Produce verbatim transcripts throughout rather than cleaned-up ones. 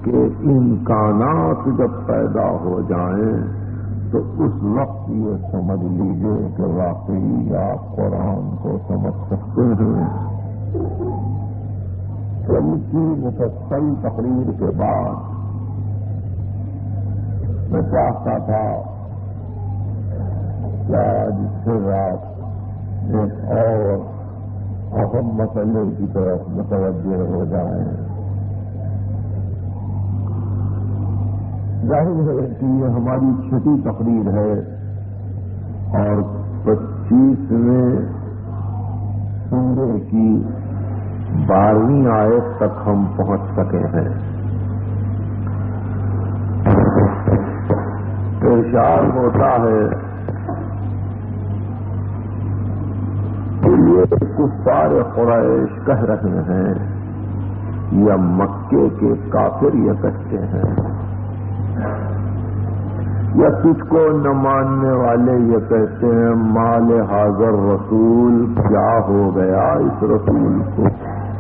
کے امکانات جب پیدا ہو جائیں تو اس وقت یہ سمجھ لیجیے کہ واقعی آپ قرآن کو سمجھ سکتے ہیں۔ کل کی مفصل تقریر کے بعد میں چاہتا تھا کہ آج سے رات ایک اور اہم مسئلے کی طرف متوجہ ہو جائیں۔ ظاہر ہے کہ یہ ہماری چھٹی تقریر ہے اور پچیسویں سورے کی بارہویں آیت تک ہم پہنچ سکے ہیں۔ ارشاد ہوتا ہے کہ یہ کفار قریش کہہ رہے ہیں یا مکے کے کافر یہ کہتے ہیں یا تجھ کو نہ ماننے والے یہ کہتے ہیں مال حاضر رسول کیا ہو گیا اس رسول کو،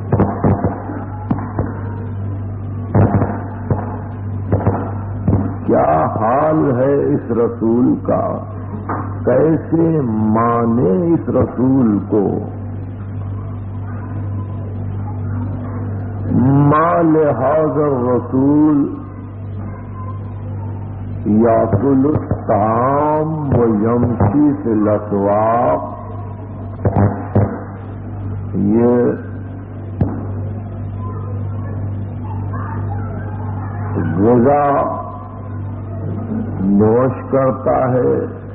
کیا حال ہے اس رسول کا، کیسے مانے اس رسول کو۔ مال حاضر رسول یاکل الطعام و یمشی فی الاسواق، یہ غذا نوش کرتا ہے،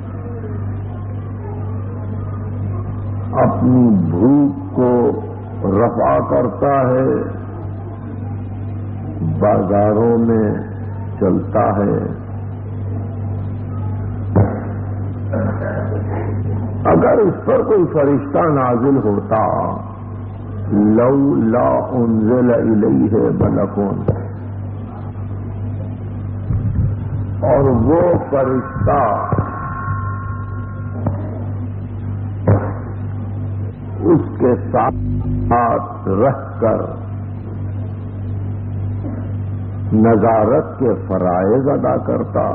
اپنی بھوک کو رفع کرتا ہے، بازاروں میں چلتا ہے۔ اگر اس پر کوئی فرشتہ نازل ہوتا لولا انزل الیہ ملک، اور وہ فرشتہ اس کے ساتھ رہ کر نظارت کے فرائض ادا کرتا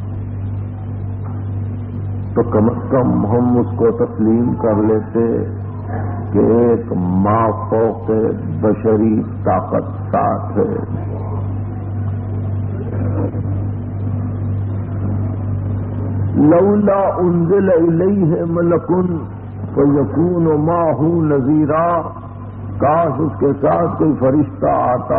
تو کم از کم ہم اس کو تسلیم کر لیتے کہ ایک ما فوق بشری طاقت ساتھ ہے۔ لولا انزل الیہ ملک فیکون معہ نذیرا، کاش اس کے ساتھ کوئی فرشتہ آتا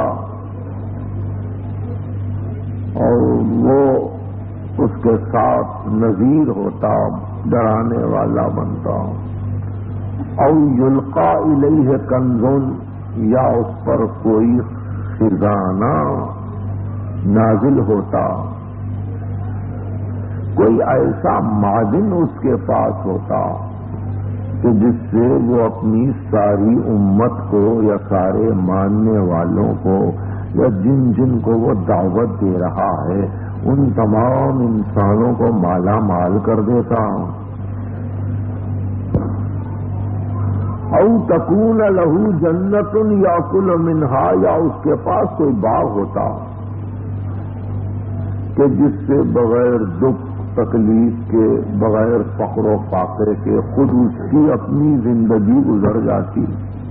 اور وہ اس کے ساتھ نذیر ہوتا، ڈرانے والا بنتا۔ او یلقا الیہ کنزن، یا اس پر کوئی خزانہ نازل ہوتا، کوئی ایسا معدن اس کے پاس ہوتا کہ جس سے وہ اپنی ساری امت کو یا سارے ماننے والوں کو یا جن جن کو وہ دعوت دے رہا ہے ان تمام انسانوں کو مالا مال کر دیتا۔ او تکون لہو جنت یاکل منہا، یا اس کے پاس کوئی باغ ہوتا کہ جس سے بغیر دکھ تکلیف کے، بغیر فقر و فاقے کے خود اس کی اپنی زندگی گزر جاتی۔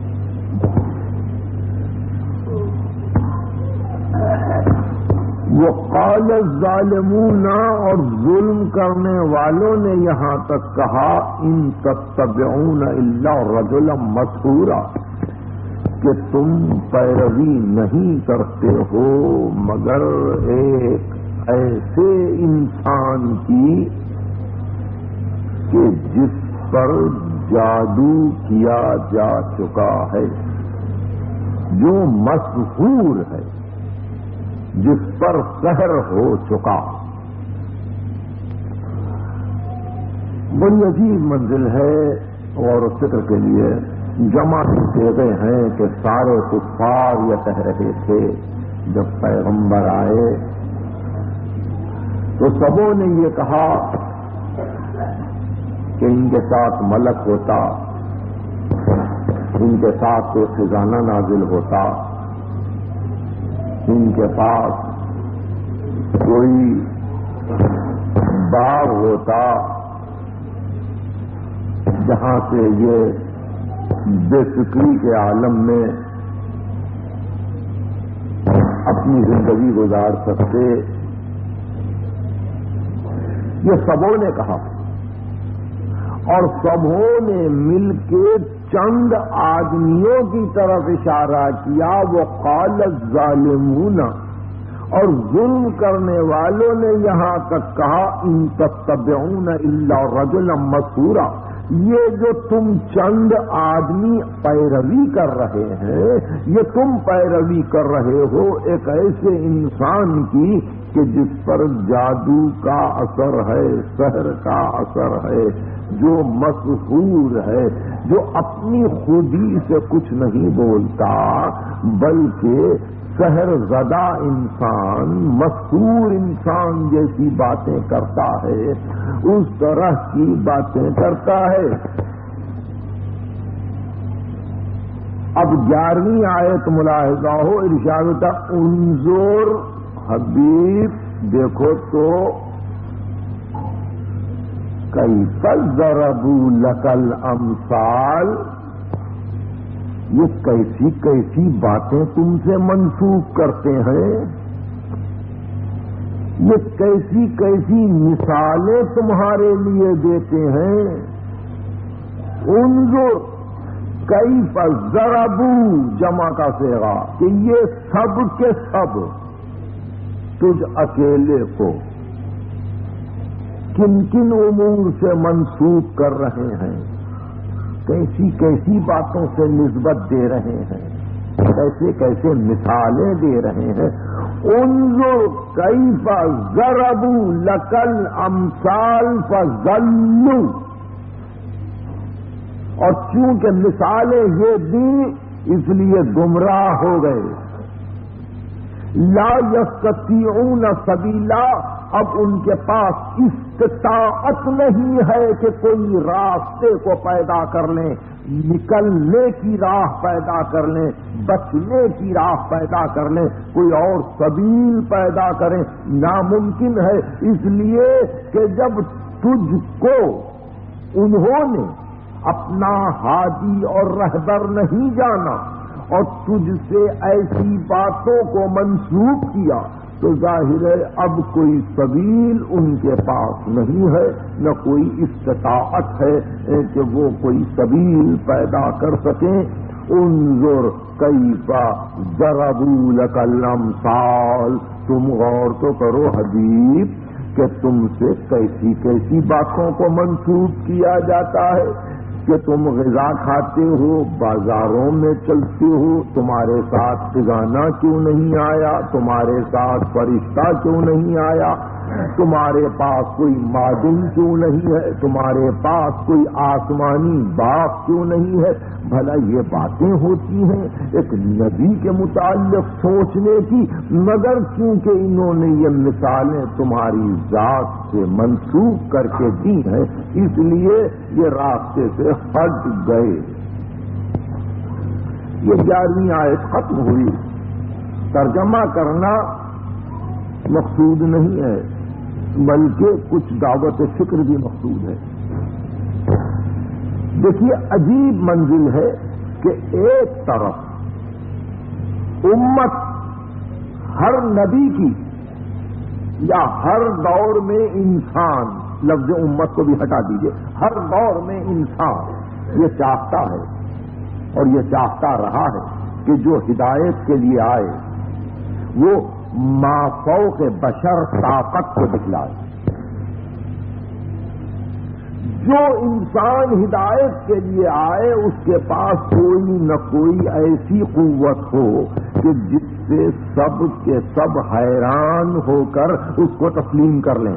وقال الظالمون، اور ظلم کرنے والوں نے یہاں تک کہا ان تتبعون الا رجلا مسحورا، کہ تم پیروی نہیں کرتے ہو مگر ایک ایسے انسان کی کہ جس پر جادو کیا جا چکا ہے، جو مسحور ہے، جس پر قہر ہو چکا۔ بڑی عجیب منزل ہے اور فکر کے لیے جمع دیتے ہیں کہ سارے کفار یہ کہہ رہے تھے جب پیغمبر آئے تو سبوں نے یہ کہا کہ ان کے ساتھ ملک ہوتا، ان کے ساتھ کوئی خزانہ نازل ہوتا، ان کے پاس کوئی باغ ہوتا جہاں سے یہ بے فکری کے عالم میں اپنی زندگی گزار سکتے، یہ سبوں نے کہا اور سبوں نے مل کے چند آدمیوں کی طرف اشارہ کیا، وہ قال الظالمون، اور ظلم کرنے والوں نے یہاں تک کہا ان تتبعون الا رجلا مسحورا، یہ جو تم چند آدمی پیروی کر رہے ہیں، یہ تم پیروی کر رہے ہو ایک ایسے انسان کی کہ جس پر جادو کا اثر ہے، سحر کا اثر ہے، جو مسحور ہے، جو اپنی خودی سے کچھ نہیں بولتا بلکہ سحر زدہ انسان، مسحور انسان جیسی باتیں کرتا ہے، اس طرح کی باتیں کرتا ہے۔ اب گیارہویں آیت ملاحظہ ہو، ارشاد ہوتا انظر حبیب دیکھو تو کیف ضربوا لک الامثال، یہ کیسی کیسی باتیں تم سے منسوخ کرتے ہیں، یہ کیسی کیسی مثالیں تمہارے لیے دیتے ہیں۔ انظر کیف ضربوا، جمع کا صیغہ کہ یہ سب کے سب تجھ اکیلے کو کن کن امور سے منسوخ کر رہے ہیں، کیسی کیسی باتوں سے نسبت دے رہے ہیں، کیسے کیسے مثالیں دے رہے ہیں۔ انظر کیف ضربوا لک الامثال فضلوا، اور چونکہ مثالیں یہ دی اس لیے گمراہ ہو گئے۔ لا یستطیعون سبیلا، اب ان کے پاس استطاعت نہیں ہے کہ کوئی راستے کو پیدا کر لیں، نکلنے کی راہ پیدا کر لیں، بچنے کی راہ پیدا کر لیں، کوئی اور سبیل پیدا کریں، ناممکن ہے، اس لیے کہ جب تجھ کو انہوں نے اپنا ہادی اور رہبر نہیں جانا اور تجھ سے ایسی باتوں کو منسوخ کیا تو ظاہر ہے اب کوئی سبیل ان کے پاس نہیں ہے، نہ کوئی استطاعت ہے کہ وہ کوئی سبیل پیدا کر سکیں۔ انظر کیف ضربوا لک الامثال، تم غور تو کرو حبیب کہ تم سے کیسی کیسی باتوں کو منسوخ کیا جاتا ہے، کہ تم غذا کھاتے ہو، بازاروں میں چلتے ہو، تمہارے ساتھ خزانہ کیوں نہیں آیا، تمہارے ساتھ فرشتہ کیوں نہیں آیا، تمہارے پاس کوئی معدن کیوں نہیں ہے، تمہارے پاس کوئی آسمانی باغ کیوں نہیں ہے۔ بھلا یہ باتیں ہوتی ہیں ایک نبی کے متعلق سوچنے کی، مگر کیونکہ انہوں نے یہ مثالیں تمہاری ذات سے منسوخ کر کے دی ہیں اس لیے یہ راستے سے ہٹ گئے۔ یہ گیارہویں آیت ختم ہوئی۔ ترجمہ کرنا مقصود نہیں ہے بلکہ کچھ دعوت فکر بھی مقصود ہے۔ دیکھیے عجیب منزل ہے کہ ایک طرف امت ہر نبی کی یا ہر دور میں انسان، لفظ امت کو بھی ہٹا دیجئے، ہر دور میں انسان یہ چاہتا ہے اور یہ چاہتا رہا ہے کہ جو ہدایت کے لیے آئے وہ مافوق بشر طاقت کو دکھلائے۔ جو انسان ہدایت کے لیے آئے اس کے پاس کوئی نہ کوئی ایسی قوت ہو کہ جس سے سب کے سب حیران ہو کر اس کو تسلیم کر لیں،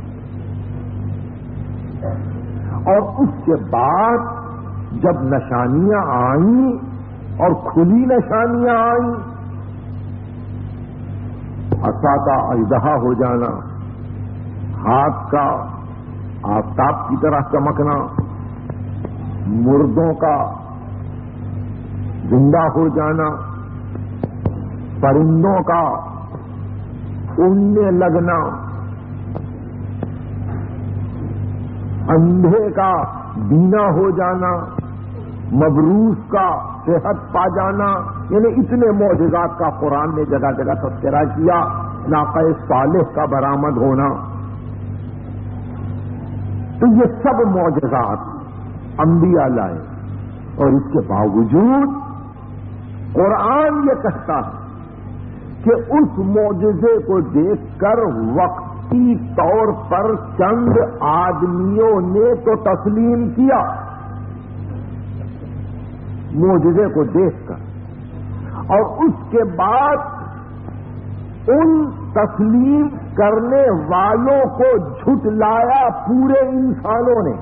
اور اس کے بعد جب نشانیاں آئیں اور کھلی نشانیاں آئیں، عصا کا اژدہا ہو جانا، ہاتھ کا آفتاب کی طرح چمکنا، مردوں کا زندہ ہو جانا، پرندوں کا اڑنے لگنا، اندھے کا بینا ہو جانا، مبروس کا صحت پا جانا، یعنی اتنے معجزات کا قرآن نے جگہ جگہ تذکرہ کیا. ناقہ صالح کا برآمد ہونا، تو یہ سب معجزات انبیاء لائے، اور اس کے باوجود قرآن یہ کہتا ہے کہ اس معجزے کو دیکھ کر وقتی طور پر چند آدمیوں نے تو تسلیم کیا، معجزے کو دیکھ کر، اور اس کے بعد ان تسلیم کرنے والوں کو جھٹلایا پورے انسانوں نے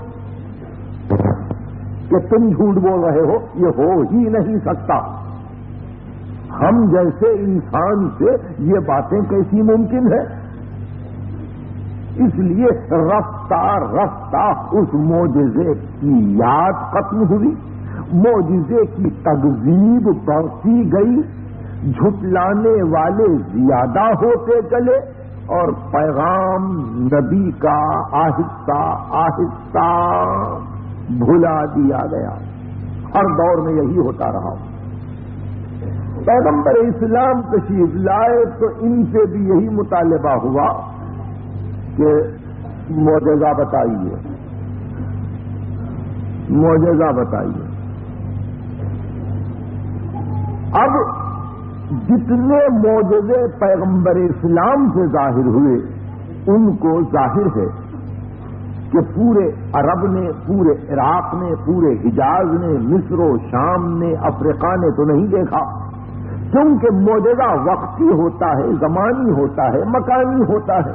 کہ تم جھوٹ بول رہے ہو، یہ ہو ہی نہیں سکتا. ہم جیسے انسان سے یہ باتیں کیسی ممکن ہے؟ اس لیے رفتہ رفتہ اس معجزے کی یاد ختم ہوئی، معجزے کی تکذیب بڑھتی گئی، جھٹلانے والے زیادہ ہوتے چلے، اور پیغام نبی کا آہستہ آہستہ بھلا دیا گیا. ہر دور میں یہی ہوتا رہا. پیغمبر اسلام تشریف لائے تو ان سے بھی یہی مطالبہ ہوا کہ معجزہ بتائیے، معجزہ بتائیے. اب جتنے معجزے پیغمبر اسلام سے ظاہر ہوئے، ان کو ظاہر ہے کہ پورے عرب نے، پورے عراق نے، پورے حجاز نے، مصر و شام نے، افریقہ نے تو نہیں دیکھا، کیونکہ معجزہ وقتی ہوتا ہے، زمانی ہوتا ہے، مکانی ہوتا ہے.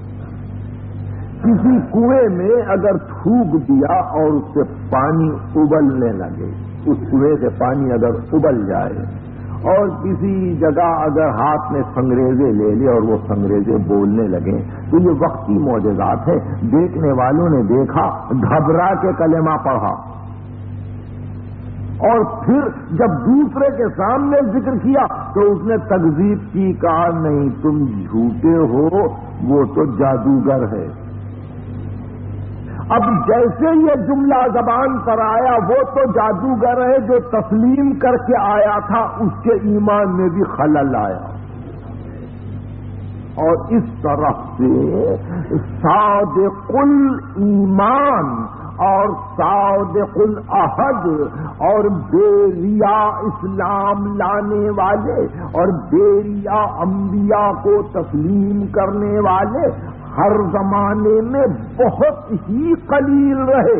کسی کنویں میں اگر تھوک دیا اور اس سے پانی ابلنے لگے، اس کنویں سے پانی اگر ابل جائے، اور کسی جگہ اگر ہاتھ میں سنگریزے لے لے اور وہ سنگریزے بولنے لگے، تو یہ وقتی معجزات ہے. دیکھنے والوں نے دیکھا، گھبرا کے کلمہ پڑھا، اور پھر جب دوسرے کے سامنے ذکر کیا تو اس نے تکذیب کی، کہا نہیں تم جھوٹے ہو، وہ تو جادوگر ہے. اب جیسے یہ جملہ زبان پر آیا، وہ تو جادوگر ہے جو تسلیم کر کے آیا تھا، اس کے ایمان میں بھی خلل آیا. اور اس طرح سے صادق الایمان اور صادق العہد اور بے ریا اسلام لانے والے اور بے ریا انبیاء کو تسلیم کرنے والے ہر زمانے میں بہت ہی قلیل رہے.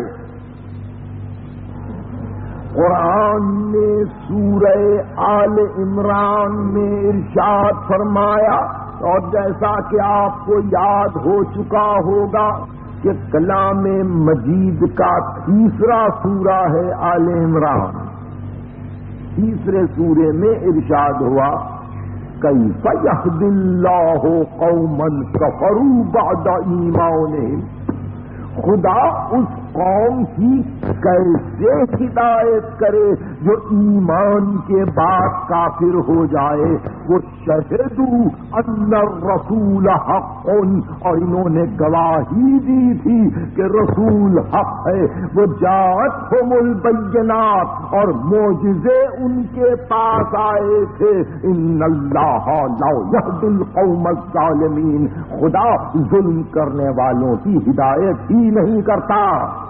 قرآن نے سورہ آل عمران میں ارشاد فرمایا، اور جیسا کہ آپ کو یاد ہو چکا ہوگا کہ کلام مجید کا تیسرا سورہ ہے آل عمران. تیسرے سورے میں ارشاد ہوا، کیف یہدی اللہ قوما کفروا بعد ایمانہم، خدا اس قوم کی کیسے ہدایت کرے جو ایمان کے بعد کافر ہو جائے. وہ شہدوا ان الرسول حق، اور انہوں نے گواہی دی تھی کہ رسول حق ہے. وہ جاءتہم البینات، اور معجزے ان کے پاس آئے تھے. ان اللہ لا یہدی القوم الظالمین، خدا ظلم کرنے والوں کی ہدایت ہی نہیں کرتا.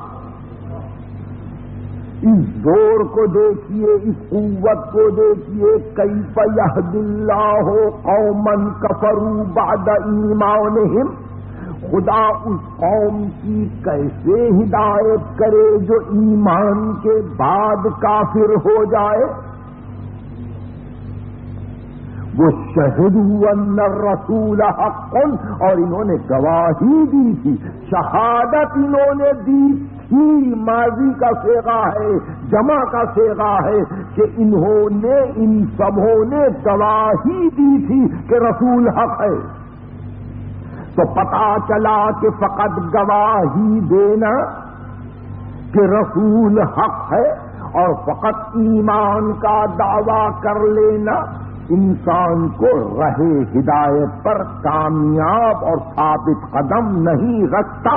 اس زور کو دیکھیے، اس قوت کو دیکھیے. کیف یہدی اللہ قوما کفروا بعد ایمانہم، خدا اس قوم کی کیسے ہدایت کرے جو ایمان کے بعد کافر ہو جائے. وہ شہدوا ان الرسول حق، اور انہوں نے گواہی دی تھی، شہادت انہوں نے دی تھی، ماضی کا صیغہ ہے، جمع کا صیغہ ہے، کہ انہوں نے، ان سبوں نے گواہی دی تھی کہ رسول حق ہے. تو پتا چلا کہ فقط گواہی دینا کہ رسول حق ہے اور فقط ایمان کا دعویٰ کر لینا، انسان کو راہ ہدایت پر کامیاب اور ثابت قدم نہیں رکھتا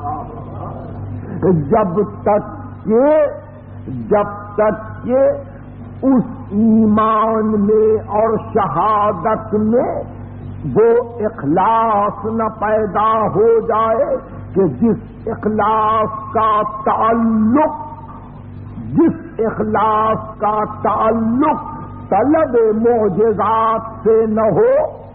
جب تک کہ جب تک کہ اس ایمان میں اور شہادت میں وہ اخلاص نہ پیدا ہو جائے کہ جس اخلاص کا تعلق جس اخلاص کا تعلق طلب معجزات سے نہ ہو،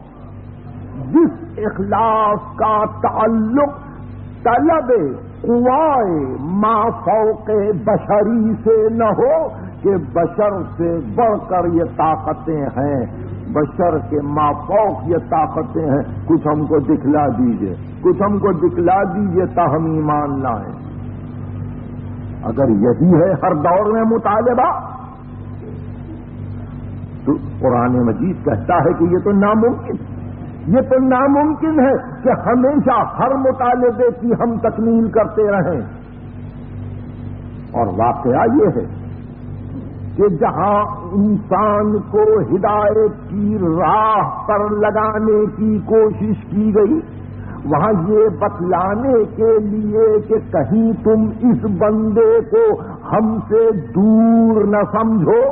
جس اخلاص کا تعلق طلب قوائے ما فوق بشری سے نہ ہو کہ بشر سے بڑھ کر یہ طاقتیں ہیں، بشر کے ما فوق یہ طاقتیں ہیں، کچھ ہم کو دکھلا دیجئے کچھ ہم کو دکھلا دیجئے تا ہم ایمان لائیں۔ اگر یہی ہے ہر دور میں مطالبہ تو قرآن مجید کہتا ہے کہ یہ تو ناممکن یہ تو ناممکن ہے کہ ہمیشہ ہر مطالبے کی ہم تکمیل کرتے رہیں۔ اور واقعہ یہ ہے کہ جہاں انسان کو ہدایت کی راہ پر لگانے کی کوشش کی گئی، وہاں یہ بتلانے کے لیے کہ کہیں تم اس بندے کو ہم سے دور نہ سمجھو،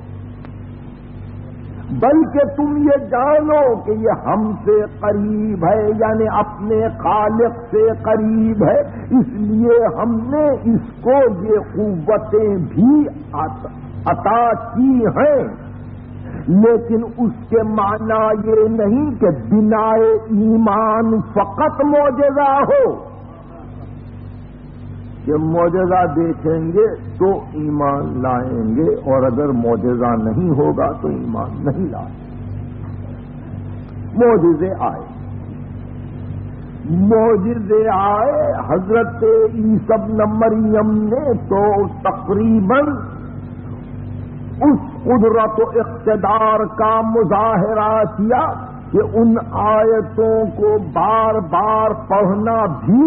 بلکہ تم یہ جانو کہ یہ ہم سے قریب ہے، یعنی اپنے خالق سے قریب ہے، اس لیے ہم نے اس کو یہ قوتیں بھی عطا کی ہیں۔ لیکن اس کے معنی یہ نہیں کہ بنا ایمان فقط معجزہ ہو، کہ معجزہ دیکھیں گے تو ایمان لائیں گے اور اگر معجزہ نہیں ہوگا تو ایمان نہیں لائیں گے۔ معجزے آئے معجزے آئے حضرت عیسی ابن مریم نے تو تقریباً اس قدرت و اقتدار کا مظاہرہ کیا کہ ان آیتوں کو بار بار پڑھنا بھی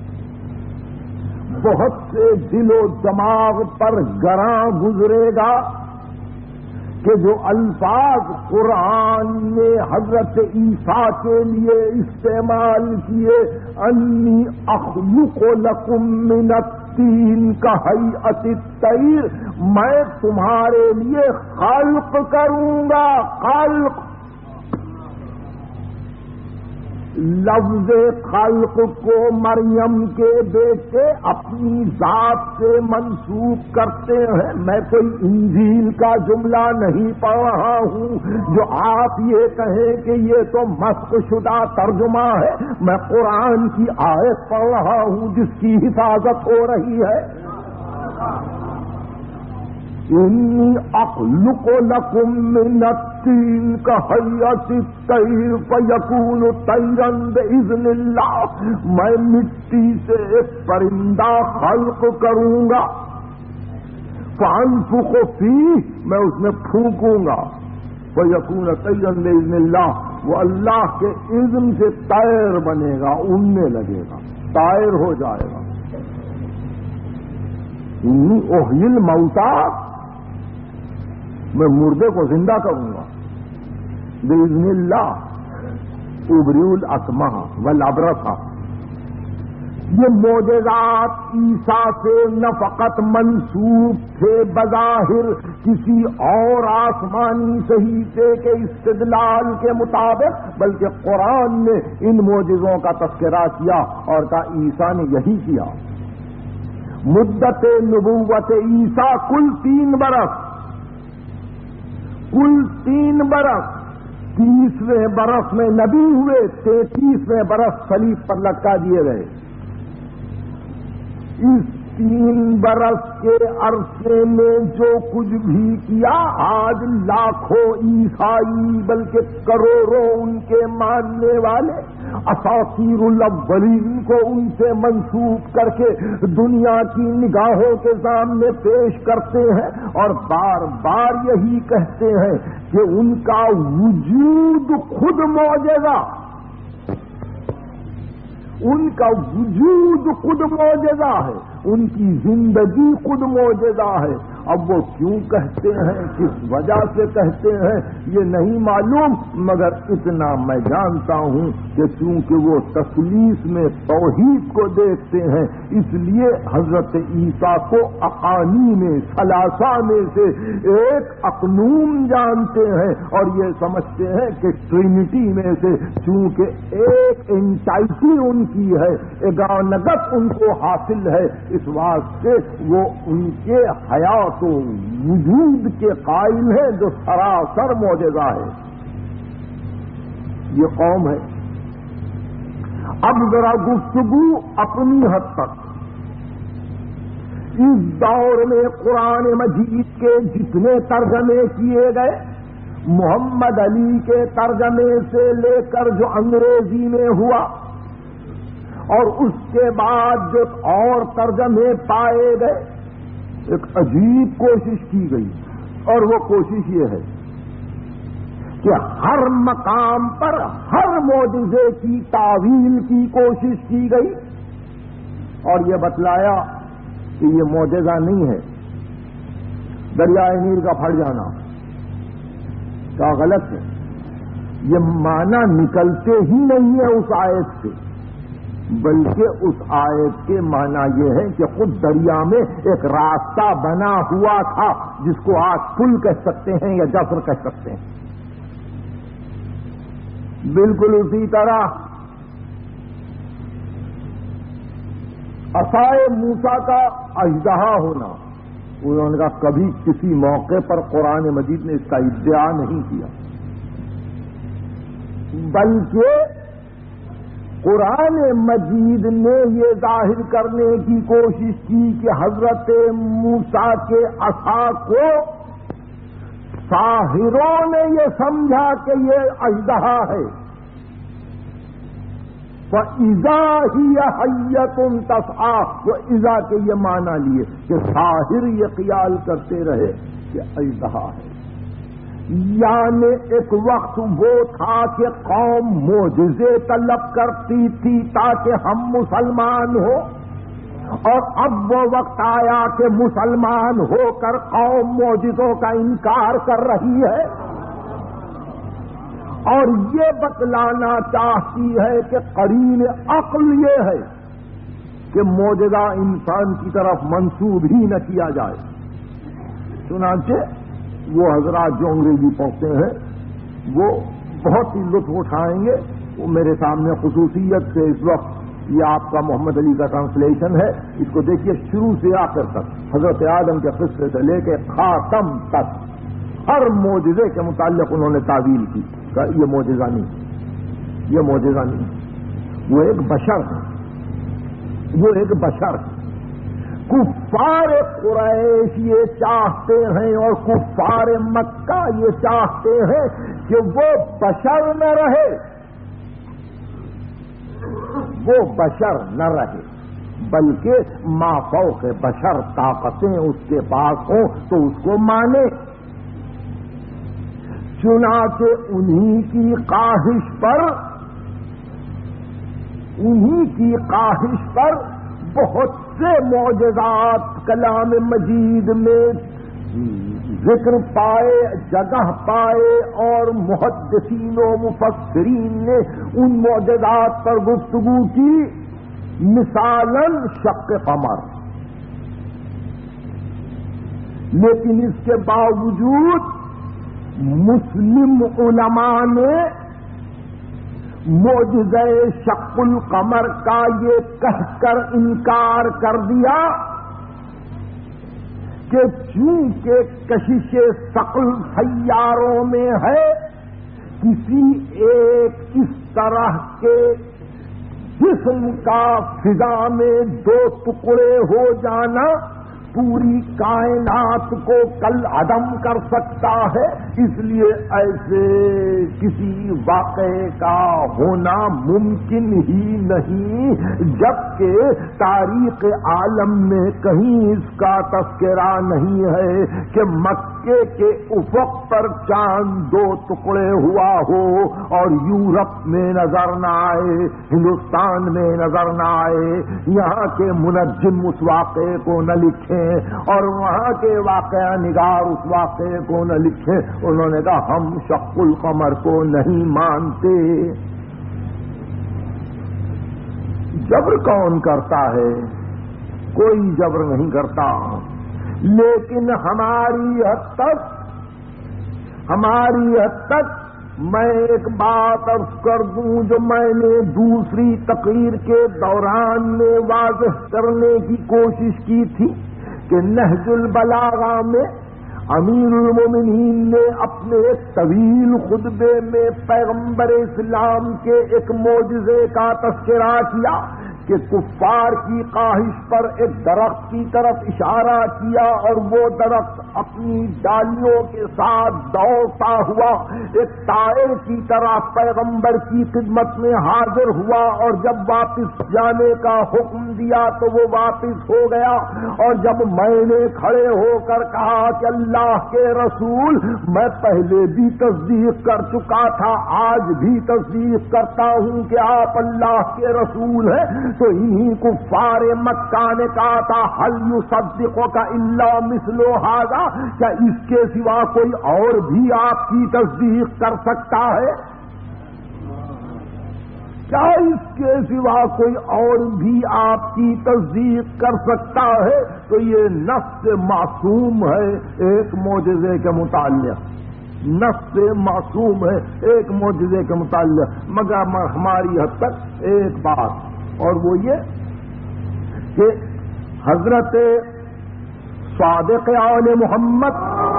بہت سے دل و دماغ پر گراں گزرے گا کہ جو الفاظ قرآن نے حضرت عیسیٰ کے لیے استعمال کیے، انی اخلق لکم من الطین کہیئۃ الطیر، میں تمہارے لیے خلق کروں گا، خلق لفظ خلق کو مریم کے بیٹے اپنی ذات سے منسوب کرتے ہیں۔ میں کوئی انجیل کا جملہ نہیں پڑھ رہا ہوں جو آپ یہ کہیں کہ یہ تو مسخ شدہ ترجمہ ہے، میں قرآن کی آیت پڑھ رہا ہوں جس کی حفاظت ہو رہی ہے۔ انی اخلق لکم من الطین کہیئۃ الطیر فیکون طیرا باذن اللہ، میں مٹی سے ایک پرندہ خلق کروں گا، فانفخ فیہ، میں اس میں پھونکوں گا، فیکون طیرا باذن اللہ، وہ اللہ کے اذن سے طیر بنے گا، اڑنے لگے گا، طائر ہو جائے گا۔ انی احیی الموتیٰ، میں مردے کو زندہ کروں گا، باذن اللہ، ابری الاکمہ والابرص۔ یہ معجزات عیسیٰ سے نہ فقط منسوب تھے بظاہر کسی اور آسمانی صحیفے کے استدلال کے مطابق، بلکہ قرآن نے ان معجزوں کا تذکرہ کیا اور کہا عیسیٰ نے یہی کیا۔ مدت نبوت عیسیٰ کل تین برس کل تین برس تیسویں برس میں نبی ہوئے، تینتیسویں برس صلیب پر لٹکا دیے گئے۔ اس تین برس کے عرصے میں جو کچھ بھی کیا، آج لاکھوں عیسائی بلکہ کروڑوں ان کے ماننے والے اساطیر الاولین کو ان سے منسوب کر کے دنیا کی نگاہوں کے سامنے پیش کرتے ہیں اور بار بار یہی کہتے ہیں کہ ان کا وجود خود معجزہ، ان کا وجود خود معجزہ ہے، ان کی زندگی خود معجزہ ہے، اب وہ کیوں کہتے ہیں، کس وجہ سے کہتے ہیں یہ نہیں معلوم، مگر اتنا میں جانتا ہوں کہ چونکہ وہ تثلیث میں توحید کو دیکھتے ہیں، اس لیے حضرت عیسیٰ کو اقانی میں ثلاثہ میں سے ایک اقنوم جانتے ہیں، اور یہ سمجھتے ہیں کہ ٹرینٹی میں سے چونکہ ایک انٹائٹی ان کی ہے، اگانگت ان کو حاصل ہے، اس واسطے وہ ان کے حیات و وجود کے قائل ہیں جو سراسر معجزہ ہے۔ یہ قوم ہے۔ اب ذرا گفتگو اپنی حد تک اس دور میں قرآن مجید کے جتنے ترجمے کیے گئے، محمد علی کے ترجمے سے لے کر جو انگریزی میں ہوا، اور اس کے بعد جو اور ترجمے پائے گئے، ایک عجیب کوشش کی گئی، اور وہ کوشش یہ ہے کہ ہر مقام پر ہر معجزے کی تعویل کی کوشش کی گئی، اور یہ بتلایا کہ یہ معجزہ نہیں ہے۔ دریائے نیل کا پھٹ جانا کا غلط ہے، یہ معنی نکلتے ہی نہیں ہے اس آیت سے، بلکہ اس آیت کے معنی یہ ہے کہ خود دریا میں ایک راستہ بنا ہوا تھا جس کو آج پل کہہ سکتے ہیں یا جسر کہہ سکتے ہیں۔ بالکل اسی طرح عصائے موسیٰ کا اژدہا ہونا، انہوں نے کہا کبھی کسی موقع پر قرآن مجید نے اس کا ادعا نہیں کیا، بلکہ قرآن مجید نے یہ ظاہر کرنے کی کوشش کی کہ حضرت موسیٰ کے عصا کو ساحروں نے یہ سمجھا کہ یہ اژدہا ہے، فَإِذَا هِيَ حَيَّةٌ تَسْعَىٰ، وہ اذا کے یہ معنی لیے کہ ساحر یہ خیال کرتے رہے کہ اژدہا ہے۔ یعنی ایک وقت وہ تھا کہ قوم معجزے طلب کرتی تھی تاکہ ہم مسلمان ہو، اور اب وہ وقت آیا کہ مسلمان ہو کر قوم معجزوں کا انکار کر رہی ہے، اور یہ بتلانا چاہتی ہے کہ قرین عقل یہ ہے کہ معجزہ انسان کی طرف منسوب ہی نہ کیا جائے۔ چنانچہ وہ حضرات جو انگریزی پڑھتے ہیں وہ بہت ہی لطف اٹھائیں گے، وہ میرے سامنے خصوصیت سے اس وقت یہ آپ کا محمد علی کا ٹرانسلیشن ہے، اس کو دیکھیے شروع سے آخر تک، حضرت آدم کے قصے سے لے کے خاتم تک ہر معجزے کے متعلق انہوں نے تعویل کی کہ یہ معجزہ نہیں، یہ معجزہ نہیں، وہ ایک بشر ہے، وہ ایک بشر ہے۔ کفار قریش یہ چاہتے ہیں اور کفار مکہ یہ چاہتے ہیں کہ وہ بشر نہ رہے، وہ بشر نہ رہے، بلکہ ما فوق بشر طاقتیں اس کے پاس ہوں تو اس کو مانے۔ چنانچہ انہی کی خواہش پر انہی کی خواہش پر بہت سے معجزات کلام مجید میں ذکر پائے، جگہ پائے، اور محدثین و مفسرین نے ان معجزات پر گفتگو کی، مثالاً شق قمر۔ لیکن اس کے باوجود مسلم علماء نے معجزہ شق القمر کا یہ کہہ کر انکار کر دیا کہ چونکہ کشش ثقل سیاروں میں ہے، کسی ایک اس طرح کے جسم کا فضا میں دو ٹکڑے ہو جانا پوری کائنات کو کل عدم کر سکتا ہے، اس لیے ایسے کسی واقعے کا ہونا ممکن ہی نہیں، جبکہ تاریخ عالم میں کہیں اس کا تذکرہ نہیں ہے کہ مکہ مکے کے افق پر چاند دو ٹکڑے ہوا ہو اور یورپ میں نظر نہ آئے، ہندوستان میں نظر نہ آئے، یہاں کے منجم اس واقعے کو نہ لکھیں اور وہاں کے واقعہ نگار اس واقعے کو نہ لکھیں، انہوں نے کہا ہم شق القمر کو نہیں مانتے۔ جبر کون کرتا ہے؟ کوئی جبر نہیں کرتا، لیکن ہماری حد تک ہماری حد تک میں ایک بات عرض کر دوں جو میں نے دوسری تقریر کے دوران میں واضح کرنے کی کوشش کی تھی کہ نہج البلاغہ میں امیر المومنین نے اپنے ایک طویل خطبے میں پیغمبر اسلام کے ایک معجزے کا تذکرہ کیا کہ کفار کی خواہش پر ایک درخت کی طرف اشارہ کیا اور وہ درخت اپنی ڈالیوں کے ساتھ دوڑتا ہوا ایک طائر کی طرح پیغمبر کی خدمت میں حاضر ہوا اور جب واپس جانے کا حکم دیا تو وہ واپس ہو گیا، اور جب میں نے کھڑے ہو کر کہا کہ اللہ کے رسول میں پہلے بھی تصدیق کر چکا تھا، آج بھی تصدیق کرتا ہوں کہ آپ اللہ کے رسول ہیں، تو انہی کفار مکہ نے کہا تھا حل یصدقک الا مثل ھذا، کیا اس کے سوا کوئی اور بھی آپ کی تصدیق کر سکتا ہے؟ کیا اس کے سوا کوئی اور بھی آپ کی تصدیق کر سکتا ہے؟ تو یہ نفس معصوم ہے ایک معجزے کے متعلق، نفس معصوم ہے ایک معجزے کے متعلق، مگر ہماری حد تک ایک بات اور وہ یہ کہ حضرت صادق آل محمد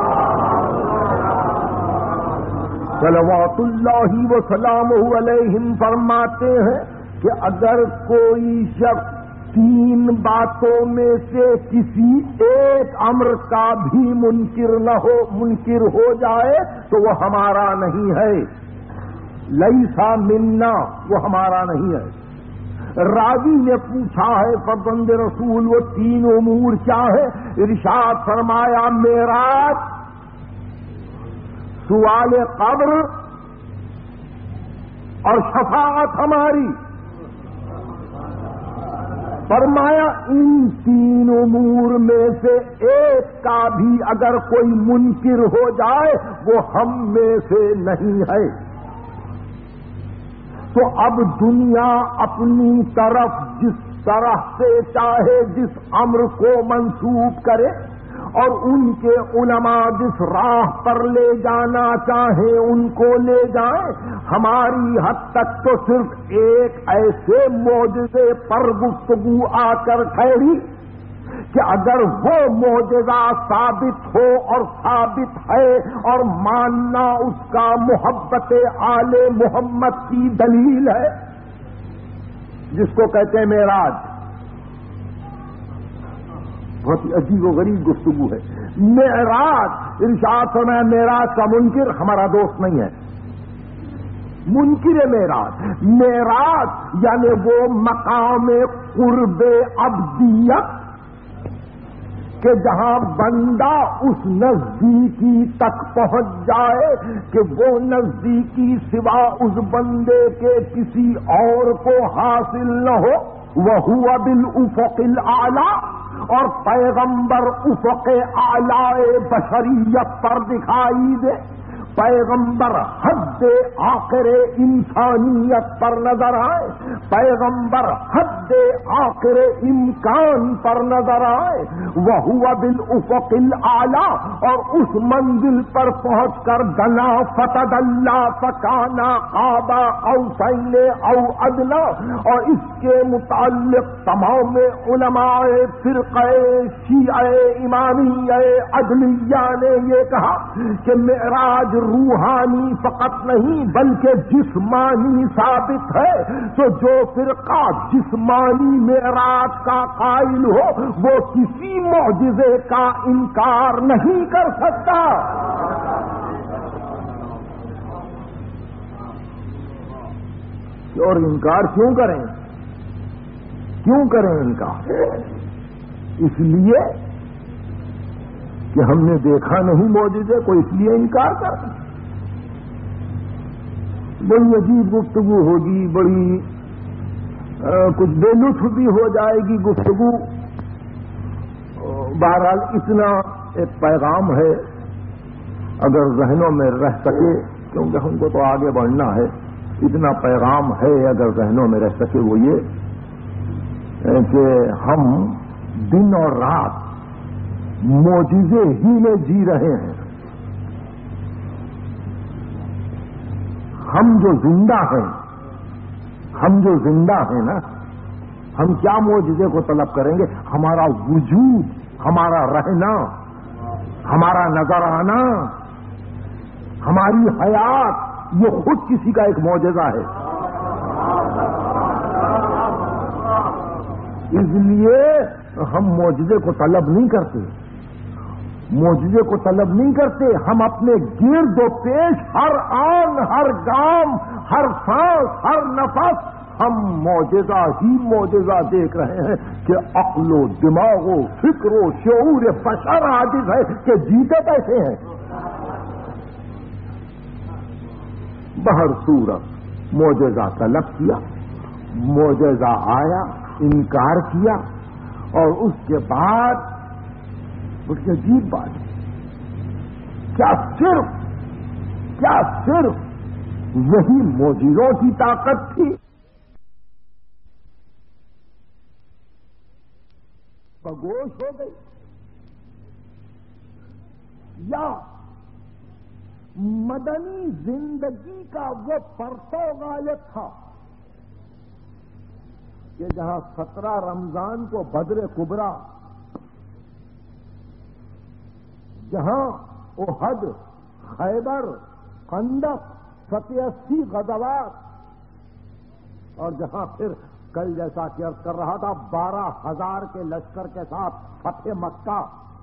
صلوات اللہ وسلامہ علیہم فرماتے ہیں کہ اگر کوئی شخص تین باتوں میں سے کسی ایک امر کا بھی منکر نہ ہو منکر ہو جائے تو وہ ہمارا نہیں ہے، لیسا منا، وہ ہمارا نہیں ہے۔ راوی نے پوچھا ہے فرزند رسول وہ تین امور کیا ہے؟ ارشاد فرمایا معراج، سوال قبر اور شفاعت ہماری۔ فرمایا ان تین امور میں سے ایک کا بھی اگر کوئی منکر ہو جائے وہ ہم میں سے نہیں ہے۔ تو اب دنیا اپنی طرف جس طرح سے چاہے جس امر کو منسوب کرے اور ان کے علماء جس راہ پر لے جانا چاہیں ان کو لے جائیں، ہماری حد تک تو صرف ایک ایسے معجزے پر گفتگو آ کر ٹھہری کہ اگر وہ معجزہ ثابت ہو اور ثابت ہے اور ماننا اس کا محبت آل محمد کی دلیل ہے، جس کو کہتے ہیں معراج۔ بہت ہی عجیب و غریب گفتگو ہے۔ معراج، ارشاد فرمایا معراج کا منکر ہمارا دوست نہیں ہے، منکر معراج۔ معراج یعنی وہ مقام قرب عبدیت کہ جہاں بندہ اس نزدیکی تک پہنچ جائے کہ وہ نزدیکی سوا اس بندے کے کسی اور کو حاصل نہ ہو، وَهُوَ بِالْأُفُقِ الْأَعْلَى، اور پیغمبر افق اعلی بشریت پر دکھائی دے، پیغمبر حد آخر انسانیت پر نظر آئے، پیغمبر حد آخر امکان پر نظر آئے، وَهُوَ بِالْأُفُقِ الْأَعْلَى، اور اس منزل پر پہنچ کر دنا فَتَدَلَّىٰ فَكَانَ قَابَ قَوْسَيْنِ أَوْ أَدْنَىٰ، اور اس کے متعلق تمام علماء فرقہ شیعہ امامیہ عدلیہ نے یہ کہا کہ معراج روحانی فقط نہیں بلکہ جسمانی ثابت ہے، تو جو فرقہ جسمانی معراج کا قائل ہو وہ کسی معجزے کا انکار نہیں کر سکتا۔ اور انکار کیوں کریں کیوں کریں انکار؟ اس لیے کہ ہم نے دیکھا نہیں معجزے کو اس لیے انکار کر دیا۔ بڑی عجیب گفتگو ہوگی، بڑی آ, کچھ بے لطف بھی ہو جائے گی گفتگو۔ بہرحال اتنا ایک پیغام ہے، اگر ذہنوں میں رہ سکے، کیونکہ ہم کو تو آگے بڑھنا ہے، اتنا پیغام ہے اگر ذہنوں میں رہ سکے وہ یہ کہ ہم دن اور رات معجزے ہی میں جی رہے ہیں۔ ہم جو زندہ ہیں ہم جو زندہ ہیں نا، ہم کیا معجزے کو طلب کریں گے؟ ہمارا وجود، ہمارا رہنا، ہمارا نظر آنا، ہماری حیات، یہ خود کسی کا ایک معجزہ ہے۔ اس لیے ہم معجزے کو طلب نہیں کرتے، معجزے کو طلب نہیں کرتے، ہم اپنے گرد و پیش ہر آن، ہر گام، ہر سانس، ہر نفس ہم معجزہ ہی معجزہ دیکھ رہے ہیں کہ عقل و دماغ و فکر و شعور بشر عاجز ہے کہ جیتے کیسے ہیں۔ بہر صورت معجزہ طلب کیا، معجزہ آیا، انکار کیا، اور اس کے بعد بڑی عجیب بات ہے، کیا صرف کیا صرف وہی معجزوں کی طاقت تھی؟ بگوش ہو گئی، یا مدنی زندگی کا وہ پرتو غالب تھا کہ جہاں سترہ رمضان کو بدر کبرا، جہاں احد، خیبر، خندق، فتح اسی غزوات، اور جہاں پھر کل جیسا کہ عرض کر رہا تھا بارہ ہزار کے لشکر کے ساتھ فتح مکہ،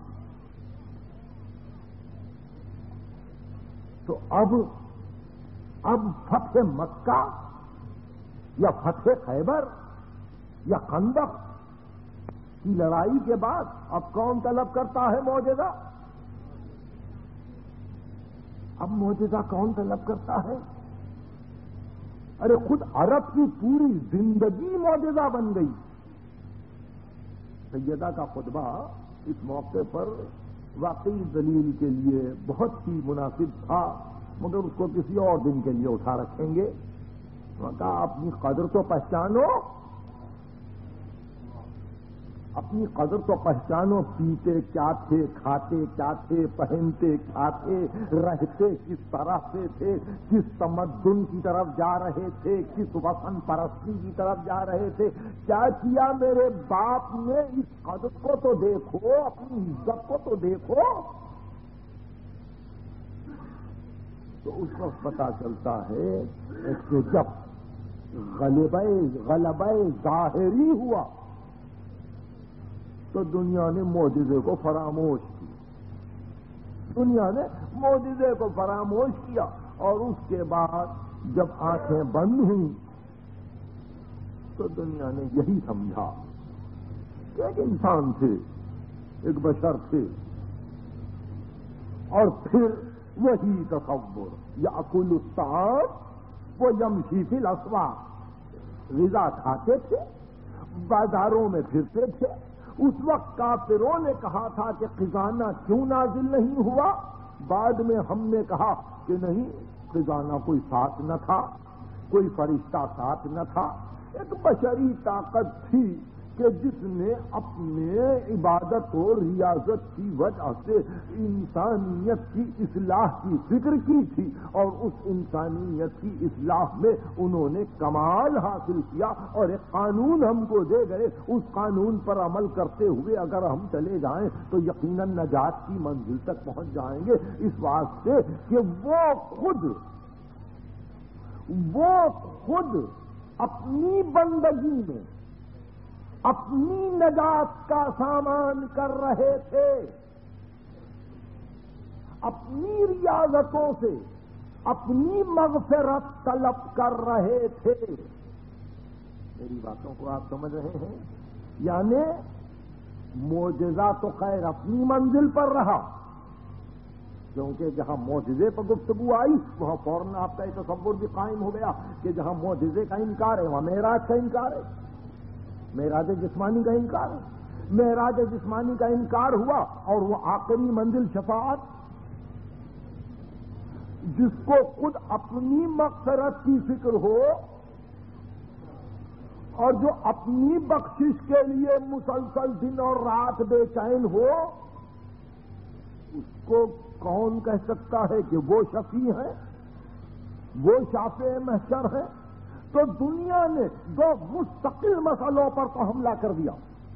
تو اب اب فتح مکہ یا فتح خیبر یا خندق کی لڑائی کے بعد اب کون طلب کرتا ہے معجزہ؟ اب معجزہ کون طلب کرتا ہے؟ ارے خود عرب کی پوری زندگی معجزہ بن گئی۔ سیدہ کا خطبہ اس موقع پر واقعی دلیل کے لیے بہت ہی مناسب تھا، مگر اس کو کسی اور دن کے لیے اٹھا رکھیں گے۔ انہوں نے کہا اپنی قدر تو پہچانو، اپنی قدر تو پہچانو، پیتے کیا تھے، کھاتے کیا تھے، پہنتے کیا تھے، رہتے کس طرح سے تھے، کس تمدن کی طرف جا رہے تھے، کس وطن پرستی کی طرف جا رہے تھے، کیا کیا میرے باپ نے، اس قدر کو تو دیکھو، اپنی عزت کو تو دیکھو۔ تو اس وقت پتا چلتا ہے کہ جب غلبہ غلبہ ظاہری ہوا تو دنیا نے معجزے کو فراموش کیا، دنیا نے معجزے کو فراموش کیا، اور اس کے بعد جب آنکھیں بند ہوئیں تو دنیا نے یہی سمجھا کہ ایک انسان تھے، ایک بشر تھے، اور پھر وہی تصور یأکل الطعام ویمشی فی الاسواق، غذا کھاتے تھے، بازاروں میں پھرتے تھے۔ اس وقت کافروں نے کہا تھا کہ خزانہ کیوں نازل نہیں ہوا؟ بعد میں ہم نے کہا کہ نہیں، خزانہ کوئی ساتھ نہ تھا، کوئی فرشتہ ساتھ نہ تھا، ایک بشری طاقت تھی کہ جس نے اپنے عبادت و ریاضت کی وجہ سے انسانیت کی اصلاح کی فکر کی تھی، اور اس انسانیت کی اصلاح میں انہوں نے کمال حاصل کیا، اور ایک قانون ہم کو دے گئے، اس قانون پر عمل کرتے ہوئے اگر ہم چلے جائیں تو یقیناً نجات کی منزل تک پہنچ جائیں گے، اس واسطے کہ وہ خود وہ خود اپنی بندگی میں اپنی نجات کا سامان کر رہے تھے، اپنی ریاضتوں سے اپنی مغفرت طلب کر رہے تھے۔ میری باتوں کو آپ سمجھ رہے ہیں؟ یعنی معجزہ تو خیر اپنی منزل پر رہا، کیونکہ جہاں معجزے پر گفتگو آئی وہاں فوراً آپ کا یہ تصور بھی قائم ہو گیا کہ جہاں معجزے کا انکار ہے وہاں معراج کا انکار ہے، معراج جسمانی کا انکار ہے۔ معراج جسمانی کا انکار ہوا اور وہ آخری منزل شفاعت، جس کو خود اپنی مغفرت کی فکر ہو اور جو اپنی بخشش کے لیے مسلسل دن اور رات بے چین ہو، اس کو کون کہہ سکتا ہے کہ وہ شفیع ہے، وہ شافع محشر ہے؟ تو دنیا نے دو مستقل مسئلوں پر تو حملہ کر دیا،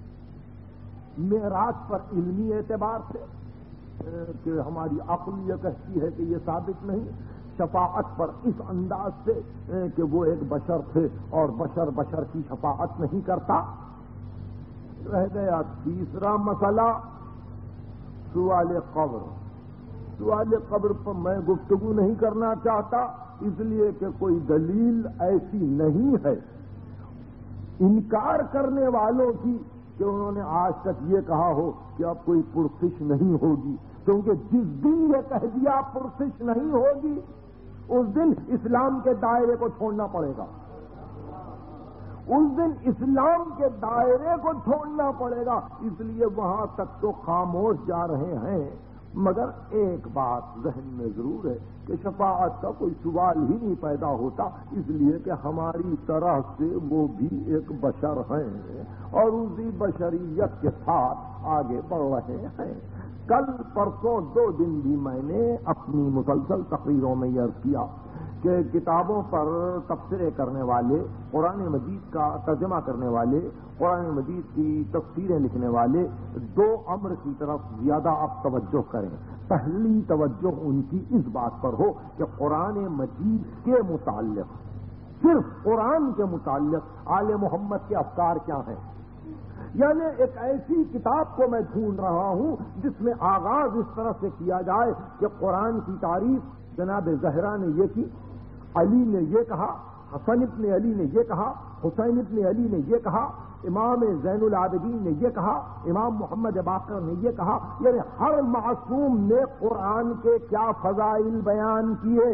معراج پر علمی اعتبار سے کہ ہماری عقل یہ کہتی ہے کہ یہ ثابت نہیں، شفاعت پر اس انداز سے کہ وہ ایک بشر تھے اور بشر بشر کی شفاعت نہیں کرتا۔ رہ گیا تیسرا مسئلہ، سوال قبر۔ سوال قبر پر میں گفتگو نہیں کرنا چاہتا، اس لیے کہ کوئی دلیل ایسی نہیں ہے انکار کرنے والوں کی کہ انہوں نے آج تک یہ کہا ہو کہ اب کوئی پرسش نہیں ہوگی، کیونکہ جس دن یہ کہہ دیا پرسش نہیں ہوگی اس دن اسلام کے دائرے کو چھوڑنا پڑے گا، اس دن اسلام کے دائرے کو چھوڑنا پڑے گا، اس لیے وہاں تک تو خاموش جا رہے ہیں۔ مگر ایک بات ذہن میں ضرور ہے کہ شفاعت کا کوئی سوال ہی نہیں پیدا ہوتا، اس لیے کہ ہماری طرح سے وہ بھی ایک بشر ہیں اور اسی بشریت کے ساتھ آگے بڑھ رہے ہیں۔ کل پرسوں دو دن بھی میں نے اپنی مسلسل تقریروں میں یہ عرض کیا کہ کتابوں پر تبصرے کرنے والے، قرآن مجید کا ترجمہ کرنے والے، قرآن مجید کی تفسیریں لکھنے والے دو امر کی طرف زیادہ آپ توجہ کریں۔ پہلی توجہ ان کی اس بات پر ہو کہ قرآن مجید کے متعلق، صرف قرآن کے متعلق آل محمد کے افکار کیا ہیں۔ یعنی ایک ایسی کتاب کو میں ڈھونڈ رہا ہوں جس میں آغاز اس طرح سے کیا جائے کہ قرآن کی تعریف جناب زہرا نے یہ کی، علی نے یہ کہا، حسن ابن علی نے یہ کہا، حسین ابن علی نے یہ کہا، امام زین العابدین نے یہ کہا، امام محمد باقر نے یہ کہا، یعنی ہر معصوم نے قرآن کے کیا فضائل بیان کیے۔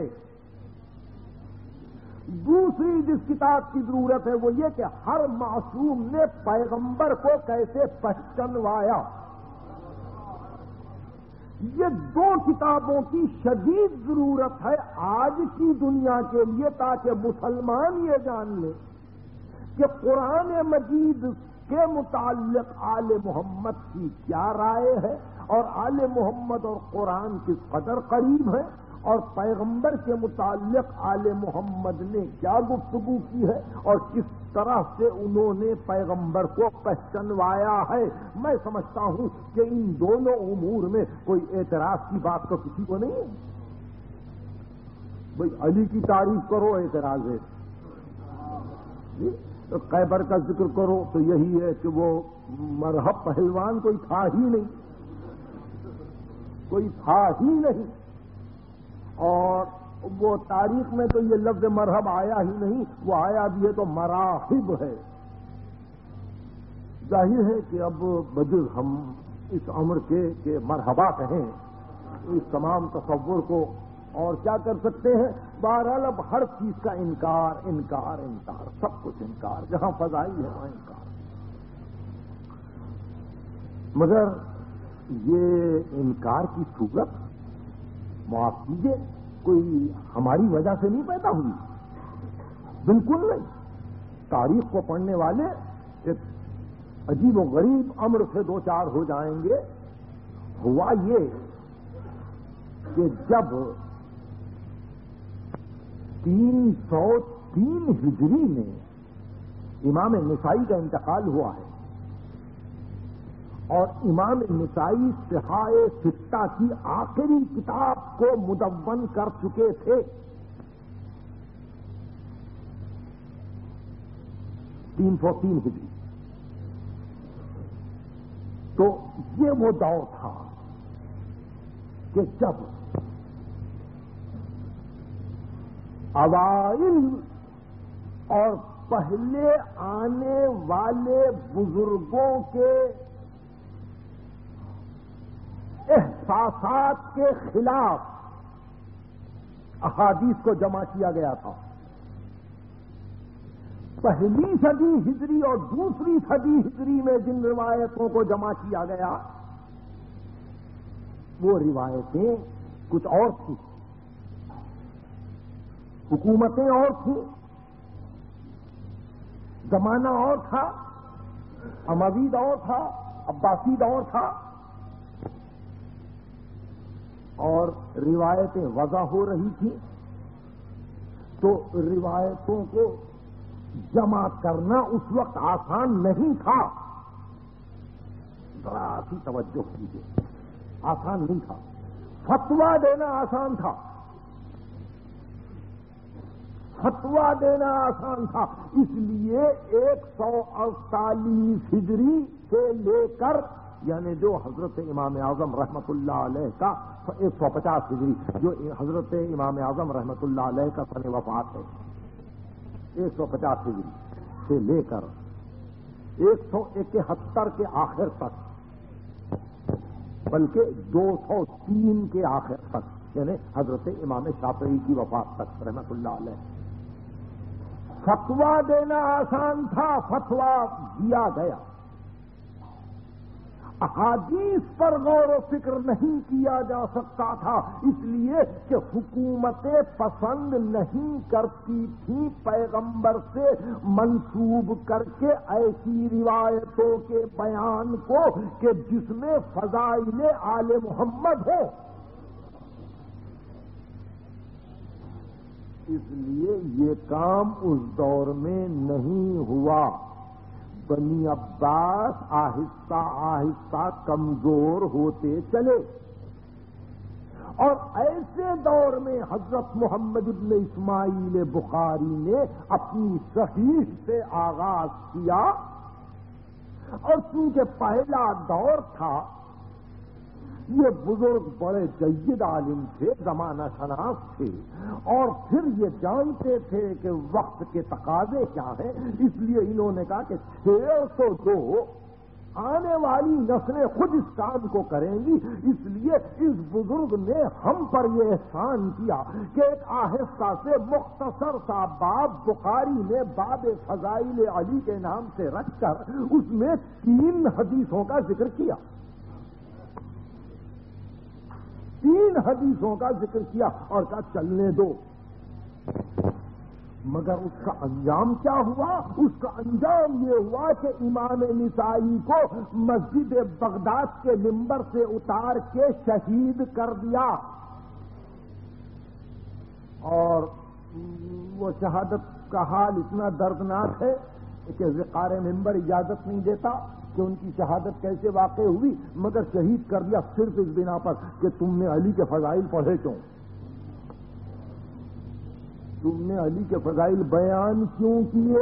دوسری جس کتاب کی ضرورت ہے وہ یہ کہ ہر معصوم نے پیغمبر کو کیسے پہچانوایا۔ یہ دو کتابوں کی شدید ضرورت ہے آج کی دنیا کے لیے، تاکہ مسلمان یہ جان لے کہ قرآن مجید کے متعلق آل محمد کی کیا رائے ہے اور آل محمد اور قرآن کس قدر قریب ہے، اور پیغمبر کے متعلق آل محمد نے کیا گفتگو کی ہے اور کس طرح سے انہوں نے پیغمبر کو پہچانوایا ہے۔ میں سمجھتا ہوں کہ ان دونوں امور میں کوئی اعتراض کی بات تو کسی کو نہیں ہے۔ بھئی علی کی تعریف کرو اعتراض ہے، تو خیبر کا ذکر کرو تو یہی ہے کہ وہ مرہب پہلوان کوئی تھا ہی نہیں، کوئی تھا ہی نہیں، اور وہ تاریخ میں تو یہ لفظ مرحب آیا ہی نہیں، وہ آیا بھی ہے تو مراحب ہے۔ ظاہر ہے کہ اب بجز ہم اس امر کے کہ مرحبا کہیں اس تمام تصور کو اور کیا کر سکتے ہیں۔ بہرحال اب ہر چیز کا انکار انکار انکار سب کچھ انکار، جہاں فضائل ہے وہاں انکار۔ مگر یہ انکار کی صورت معاف کیجیے کوئی ہماری وجہ سے نہیں پیدا ہوئی، بالکل نہیں۔ تاریخ کو پڑھنے والے ایک عجیب و غریب امر سے دو چار ہو جائیں گے۔ ہوا یہ کہ جب تین سو تین ہجری میں امام نسائی کا انتقال ہوا ہے اور امام نسائی صحاح ستہ کی آخری کتاب کو مدون کر چکے تھے، تین سو تین ہجری، تو یہ وہ دور تھا کہ جب اوائل اور پہلے آنے والے بزرگوں کے احساسات کے خلاف احادیث کو جمع کیا گیا تھا. پہلی صدی ہجری اور دوسری صدی ہجری میں جن روایتوں کو جمع کیا گیا وہ روایتیں کچھ اور تھیں، حکومتیں اور تھیں، زمانہ اور تھا، اموی دور تھا، عباسی دور تھا، اور روایتیں وضع ہو رہی تھیں. تو روایتوں کو جمع کرنا اس وقت آسان نہیں تھا. ذرا سی توجہ کیجیے، آسان نہیں تھا. فتویٰ دینا آسان تھا، فتویٰ دینا آسان تھا. اس لیے ایک سو اڑتالیس ہجری سے لے کر، یعنی جو حضرت امام اعظم رحمت اللہ علیہ کا ایک سو پچاس ہجری، جو حضرت امام اعظم رحمت اللہ علیہ کا سن وفات ہے، ایک سو پچاس ہجری سے لے کر ایک سو اکہتر کے آخر تک، بلکہ دو سو تین کے آخر تک، یعنی حضرت امام شافعی کی وفات تک رحمت اللہ علیہ، فتویٰ دینا آسان تھا. فتویٰ دیا گیا. احادیث پر غور و فکر نہیں کیا جا سکتا تھا، اس لیے کہ حکومتیں پسند نہیں کرتی تھیں پیغمبر سے منسوب کر کے ایسی روایتوں کے بیان کو کہ جس میں فضائل آل محمد ہو. اس لیے یہ کام اس دور میں نہیں ہوا. بنی عباس آہستہ آہستہ کمزور ہوتے چلے، اور ایسے دور میں حضرت محمد ابن اسماعیل بخاری نے اپنی صحیح سے آغاز کیا. اور چونکہ پہلا دور تھا، یہ بزرگ بڑے جید عالم تھے، زمانہ شناس تھے، اور پھر یہ جانتے تھے کہ وقت کے تقاضے کیا ہیں. اس لیے انہوں نے کہا کہ چھ سو دو آنے والی نسلیں خود اس کام کو کریں گی. اس لیے اس بزرگ نے ہم پر یہ احسان کیا کہ ایک آہستہ سے مختصر سا باب بخاری نے باب فضائل علی کے نام سے رکھ کر اس میں تین حدیثوں کا ذکر کیا. تین حدیثوں کا ذکر کیا اور کہا چلنے دو. مگر اس کا انجام کیا ہوا؟ اس کا انجام یہ ہوا کہ امام نسائی کو مسجد بغداد کے منبر سے اتار کے شہید کر دیا. اور وہ شہادت کا حال اتنا دردناک ہے کہ وقار منبر اجازت نہیں دیتا کہ ان کی شہادت کیسے واقع ہوئی، مگر شہید کر دیا صرف اس بنا پر کہ تم نے علی کے فضائل پڑھے کیوں، تم نے علی کے فضائل بیان کیوں کیے.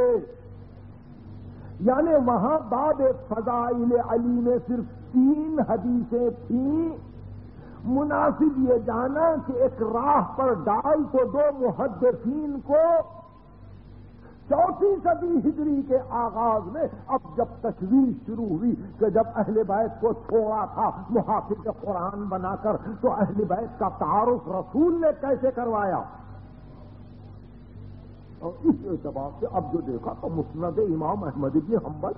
یعنی وہاں باب فضائل علی میں صرف تین حدیثیں تھیں. مناسب یہ جانا کہ ایک راہ پر ڈال تو دو محدثین کو. چوتھی صدی ہجری کے آغاز میں اب جب تشویش شروع ہوئی کہ جب اہل بیت کو چھوڑا تھا محافظ قرآن بنا کر، تو اہل بیت کا تعارف رسول نے کیسے کروایا. اور اس اعتبار سے اب جو دیکھا تو مسند امام احمد بن حنبل،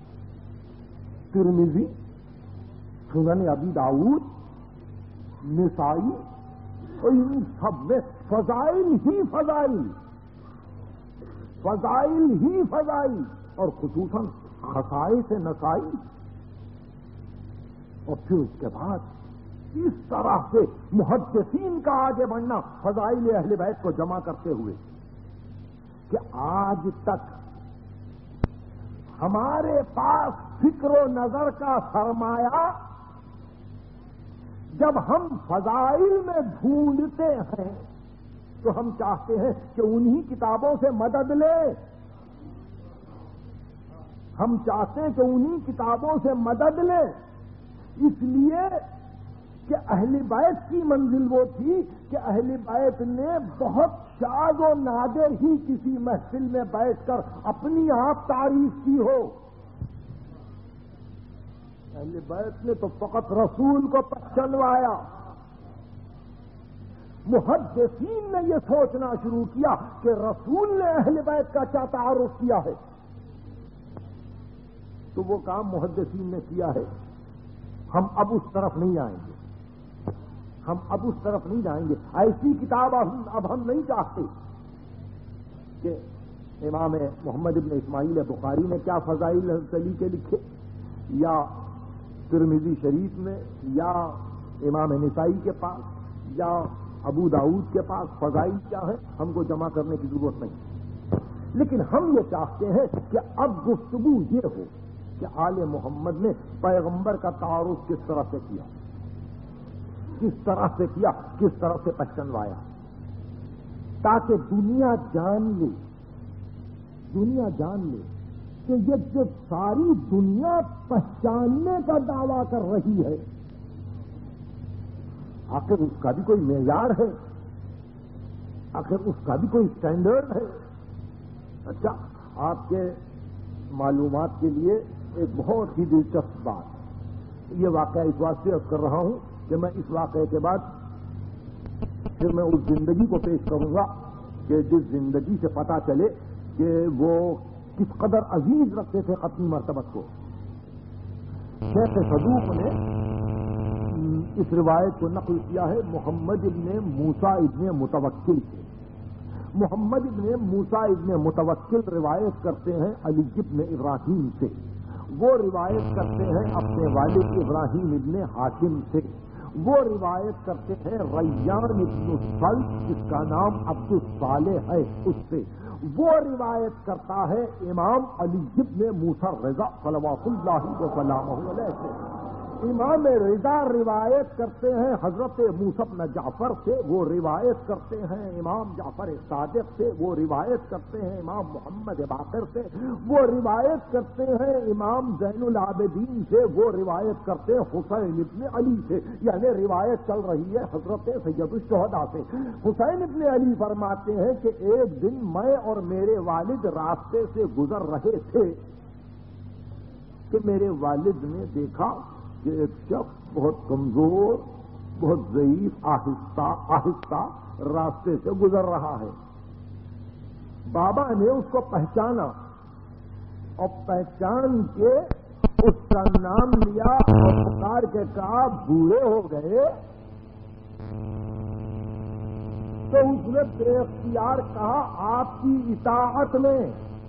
ترمذی، سنن ابی داؤد، نسائی، اور ان سب میں فضائل ہی فضائل، فضائل ہی فضائل، اور خصوصاً خصائص نسائی. اور پھر اس کے بعد اس طرح سے محدثین کا آگے بڑھنا فضائل اہل بیت کو جمع کرتے ہوئے کہ آج تک ہمارے پاس فکر و نظر کا سرمایہ جب ہم فضائل میں ڈھونڈتے ہیں تو ہم چاہتے ہیں کہ انہی کتابوں سے مدد لیں. ہم چاہتے ہیں کہ انہی کتابوں سے مدد لیں، اس لیے کہ اہل بیت کی منزل وہ تھی کہ اہل بیت نے بہت شاذ و نادر ہی کسی محفل میں بیٹھ کر اپنی آپ تعریف کی ہو. اہل بیت نے تو فقط رسول کو پہچانوایا. محدثین نے یہ سوچنا شروع کیا کہ رسول نے اہل بیت کا کیا تعارف کیا ہے. تو وہ کام محدثین نے کیا ہے. ہم اب اس طرف نہیں آئیں گے ہم اب اس طرف نہیں جائیں گے. ایسی کتاب اب ہم نہیں چاہتے کہ امام محمد ابن اسماعیل بخاری نے کیا فضائل علی کے لکھے, یا ترمذی شریف میں, یا امام نسائی کے پاس, یا ابو داؤد کے پاس فضائل کیا ہے. ہم کو جمع کرنے کی ضرورت نہیں. لیکن ہم یہ چاہتے ہیں کہ اب گفتگو یہ ہو کہ آل محمد نے پیغمبر کا تعارف کس طرح سے کیا, کس طرح سے کیا, کس طرح سے پہچانوایا, تاکہ دنیا جان لے دنیا جان لے کہ یہ جو ساری دنیا پہچاننے کا دعویٰ کر رہی ہے, آخر اس کا بھی کوئی معیار ہے, آخر اس کا بھی کوئی اسٹینڈرڈ ہے. اچھا, آپ کے معلومات کے لیے ایک بہت ہی دلچسپ بات, یہ واقعہ اس واسطے عرض کر رہا ہوں کہ میں اس واقعے کے بعد پھر میں اس زندگی کو پیش کروں گا کہ جس زندگی سے پتا چلے کہ وہ کس قدر عزیز رکھتے تھے ختمی مرتبت کو. شیخ صدوق نے اس روایت کو نقل کیا ہے محمد ابن موسیٰ ابن متوکل سے. محمد ابن موسیٰ ابن متوکل روایت کرتے ہیں علی ابن ابراہیم سے, وہ روایت کرتے ہیں اپنے والد ابراہیم ابن حاشم سے, وہ روایت کرتے ہیں ریان ابن الصلت جس کا نام عبد الصالح ہے اس سے, وہ روایت کرتا ہے امام علی ابن موسیٰ رضا صلوات اللہ وسلامہ علیہ سے. امام رضا روایت کرتے ہیں حضرت موسیٰ بن جعفر سے, وہ روایت کرتے ہیں امام جعفر صادق سے, وہ روایت کرتے ہیں امام محمد باقر سے, وہ روایت کرتے ہیں امام زین العابدین سے, وہ روایت کرتے ہیں حسین ابن علی سے. یعنی روایت چل رہی ہے حضرت سید الشہداء سے. حسین ابن علی فرماتے ہیں کہ ایک دن میں اور میرے والد راستے سے گزر رہے تھے کہ میرے والد نے دیکھا کہ ایک شخص بہت کمزور, بہت ضعیف, آہستہ آہستہ راستے سے گزر رہا ہے. بابا نے اس کو پہچانا اور پہچان کے اس کا نام لیا اور پکار کے کہا بوڑھے ہو گئے. تو اس نے بے اختیار کہا آپ کی اطاعت میں.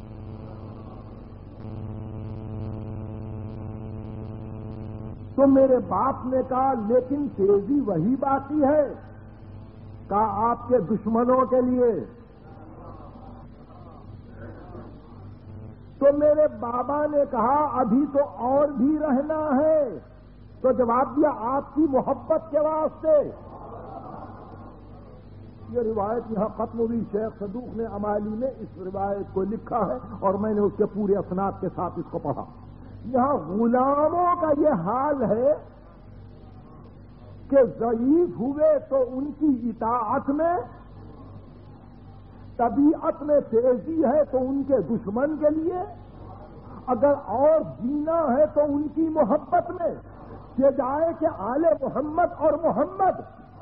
تو میرے باپ نے کہا لیکن تیزی وہی باقی ہے, کہا آپ کے دشمنوں کے لیے. تو میرے بابا نے کہا ابھی تو اور بھی رہنا ہے. تو جواب دیا آپ کی محبت کے واسطے. یہ روایت یہاں ختم ہوئی. شیخ صدوق نے امالی میں اس روایت کو لکھا ہے اور میں نے اس کے پورے اسناد کے ساتھ اس کو پڑھا. یہاں غلاموں کا یہ حال ہے کہ ضعیف ہوئے تو ان کی اطاعت میں, طبیعت میں تیزی ہے تو ان کے دشمن کے لیے, اگر اور جینا ہے تو ان کی محبت میں. کہ جائے کہ آل محمد اور محمد,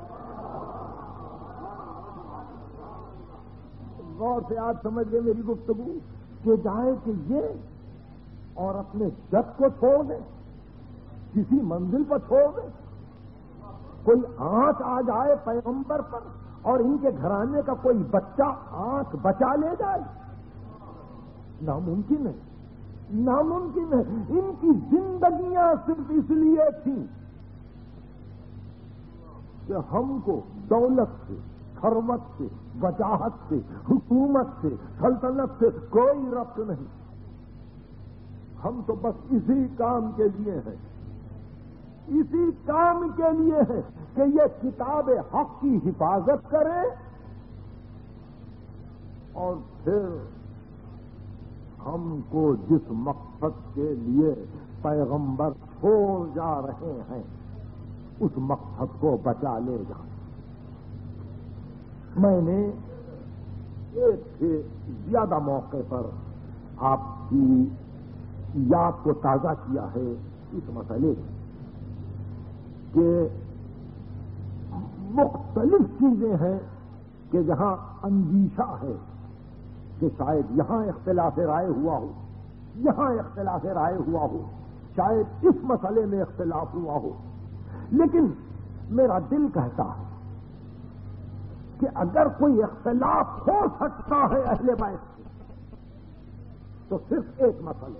غور سے آج سمجھ گئے میری گفتگو, کہ جائے کہ یہ اور اپنے جد کو چھوڑ دیں, کسی منزل پر چھوڑ دیں. کوئی آنکھ آ جائے پیغمبر پر اور ان کے گھرانے کا کوئی بچہ آنکھ بچا لے جائے, ناممکن ہے, ناممکن ہے. ان کی زندگیاں صرف اس لیے تھیں کہ ہم کو دولت سے, ثروت سے, وجاہت سے, حکومت سے, سلطنت سے کوئی ربط نہیں. ہم تو بس اسی کام کے لیے ہیں, اسی کام کے لیے ہے کہ یہ کتاب حق کی حفاظت کرے اور پھر ہم کو جس مقصد کے لیے پیغمبر چھوڑ جا رہے ہیں اس مقصد کو بچا لے جائیں. میں نے ایک سے زیادہ موقع پر آپ کی یاد کو تازہ کیا ہے اس مسئلے کہ مختلف چیزیں ہیں کہ جہاں اندیشہ ہے کہ شاید یہاں اختلاف رائے ہوا ہو، یہاں اختلاف رائے ہوا ہو، شاید اس مسئلے میں اختلاف ہوا ہو، لیکن میرا دل کہتا ہے کہ اگر کوئی اختلاف ہو سکتا ہے اہل بیت سے تو صرف ایک مسئلہ،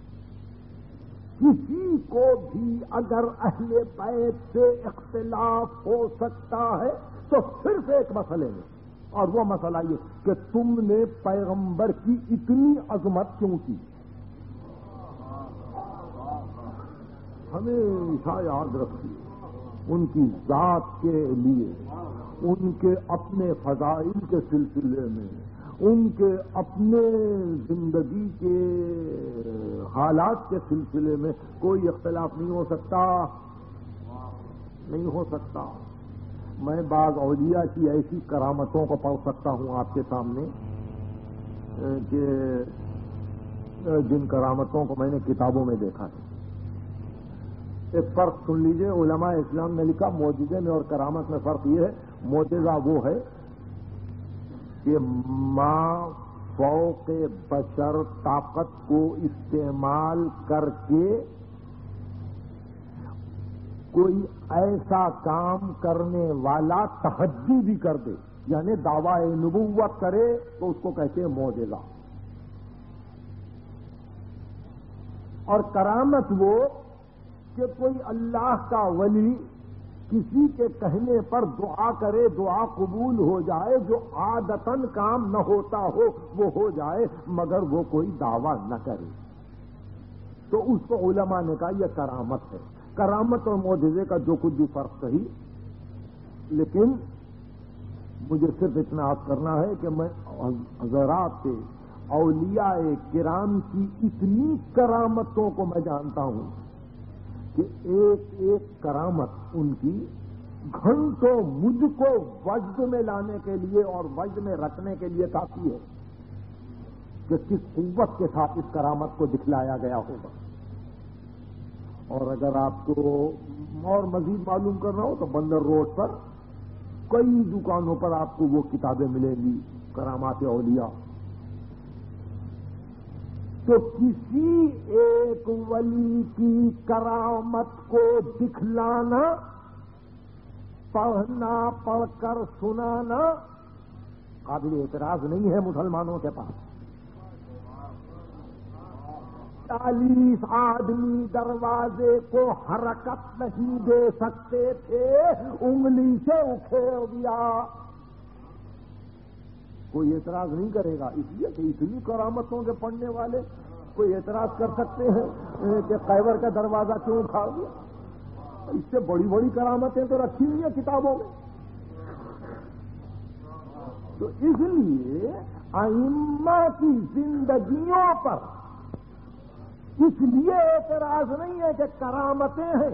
کسی کو بھی اگر اہل بیت سے اختلاف ہو سکتا ہے تو صرف ایک مسئلے میں، اور وہ مسئلہ یہ کہ تم نے پیغمبر کی اتنی عظمت کیوں کی۔ ہمیشہ یاد رکھیے ان کی ذات کے لیے، ان کے اپنے فضائل کے سلسلے میں، ان کے اپنے زندگی کے حالات کے سلسلے میں کوئی اختلاف نہیں ہو سکتا، نہیں ہو سکتا۔ میں بعض اولیاء کی ایسی کرامتوں کو پڑھ سکتا ہوں آپ کے سامنے کہ جن کرامتوں کو میں نے کتابوں میں دیکھا ہے۔ ایک فرق سن لیجئے، علماء اسلام نے لکھا معجزے میں اور کرامت میں فرق یہ ہے، معجزہ وہ ہے کہ ما فوق بشر طاقت کو استعمال کر کے کوئی ایسا کام کرنے والا تحدی بھی کر دے، یعنی دعویٰ نبوت کرے تو اس کو کہتے ہیں معجزہ۔ اور کرامت وہ کہ کوئی اللہ کا ولی کسی کے کہنے پر دعا کرے، دعا قبول ہو جائے، جو عادتاً کام نہ ہوتا ہو وہ ہو جائے مگر وہ کوئی دعویٰ نہ کرے، تو اس کو علماء نے کہا یہ کرامت ہے۔ کرامت اور معجزے کا جو کچھ بھی فرق صحیح، لیکن مجھے صرف اتنا عرض کرنا ہے کہ میں حضرات سے اولیاء کرام کی اتنی کرامتوں کو میں جانتا ہوں کہ ایک ایک کرامت ان کی گھنٹوں مجھ کو وجد میں لانے کے لیے اور وجد میں رکھنے کے لیے کافی ہے کہ کس قوت کے ساتھ اس کرامت کو دکھلایا گیا ہوگا۔ اور اگر آپ کو اور مزید معلوم کرنا ہو تو بندر روڈ پر کئی دکانوں پر آپ کو وہ کتابیں ملیں گی، کرامات اولیاء۔ تو کسی ایک ولی کی کرامت کو دکھلانا، پڑھنا، پڑھ کر سنانا قابل اعتراض نہیں ہے مسلمانوں کے پاس۔ چالیس آدمی دروازے کو حرکت نہیں دے سکتے تھے، انگلی سے اکھیڑ دیا، کوئی اعتراض نہیں کرے گا، اس لیے کہ اتنی کرامتوں کے پڑھنے والے کوئی اعتراض کر سکتے ہیں کہ خیبر کا دروازہ کیوں اکھاڑ دیا؟ اس سے بڑی بڑی کرامتیں تو رکھی ہوئی ہیں کتابوں میں۔ تو اس لیے ائمہ کی زندگیوں پر اس لیے اعتراض نہیں ہے کہ کرامتیں ہیں،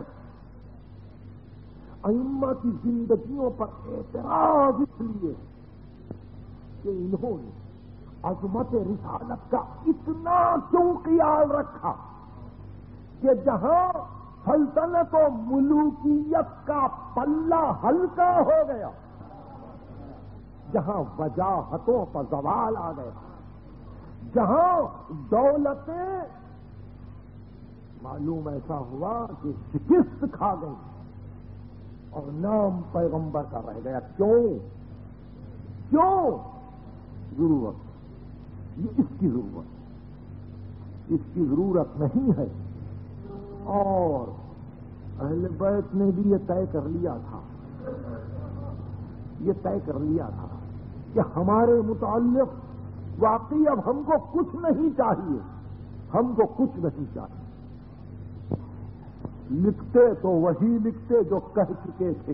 ائمہ کی زندگیوں پر اعتراض اس لیے کہ انہوں نے عظمت رسالت کا اتنا کیوں خیال رکھا کہ جہاں سلطنت و ملوکیت کا پلہ ہلکا ہو گیا، جہاں وجاہتوں پر زوال آ گیا، جہاں دولتیں معلوم ایسا ہوا کہ شکست کھا گئی اور نام پیغمبر کا رہ گیا۔ کیوں کیوں ضرورت، یہ اس کی ضرورت، اس کی ضرورت نہیں ہے۔ اور اہل بیت نے بھی یہ طے کر لیا تھا، یہ طے کر لیا تھا کہ ہمارے متعلق واقعی اب ہم کو کچھ نہیں چاہیے، ہم کو کچھ نہیں چاہیے۔ لکھتے تو وہی لکھتے جو کہہ چکے تھے،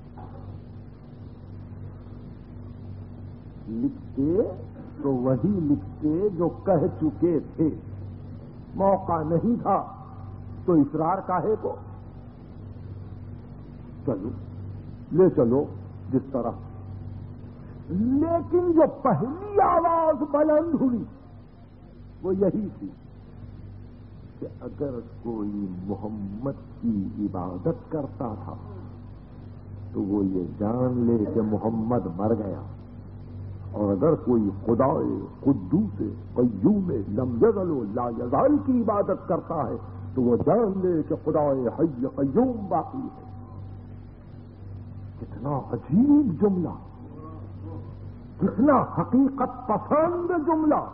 لکھتے تو وہی لکھتے جو کہہ چکے تھے۔ موقع نہیں تھا تو اصرار کاہے کو؟ چلو لے چلو جس طرح۔ لیکن جو پہلی آواز بلند ہوئی وہ یہی تھی کہ اگر کوئی محمد کی عبادت کرتا تھا تو وہ یہ جان لے کہ محمد مر گیا، اور اگر کوئی خدا قدوس قیوم لم یزل و لا یزال کی عبادت کرتا ہے تو وہ جان لے کہ خدا حی قیوم باقی ہے۔ کتنا عجیب جملہ، کتنا حقیقت پسند جملہ،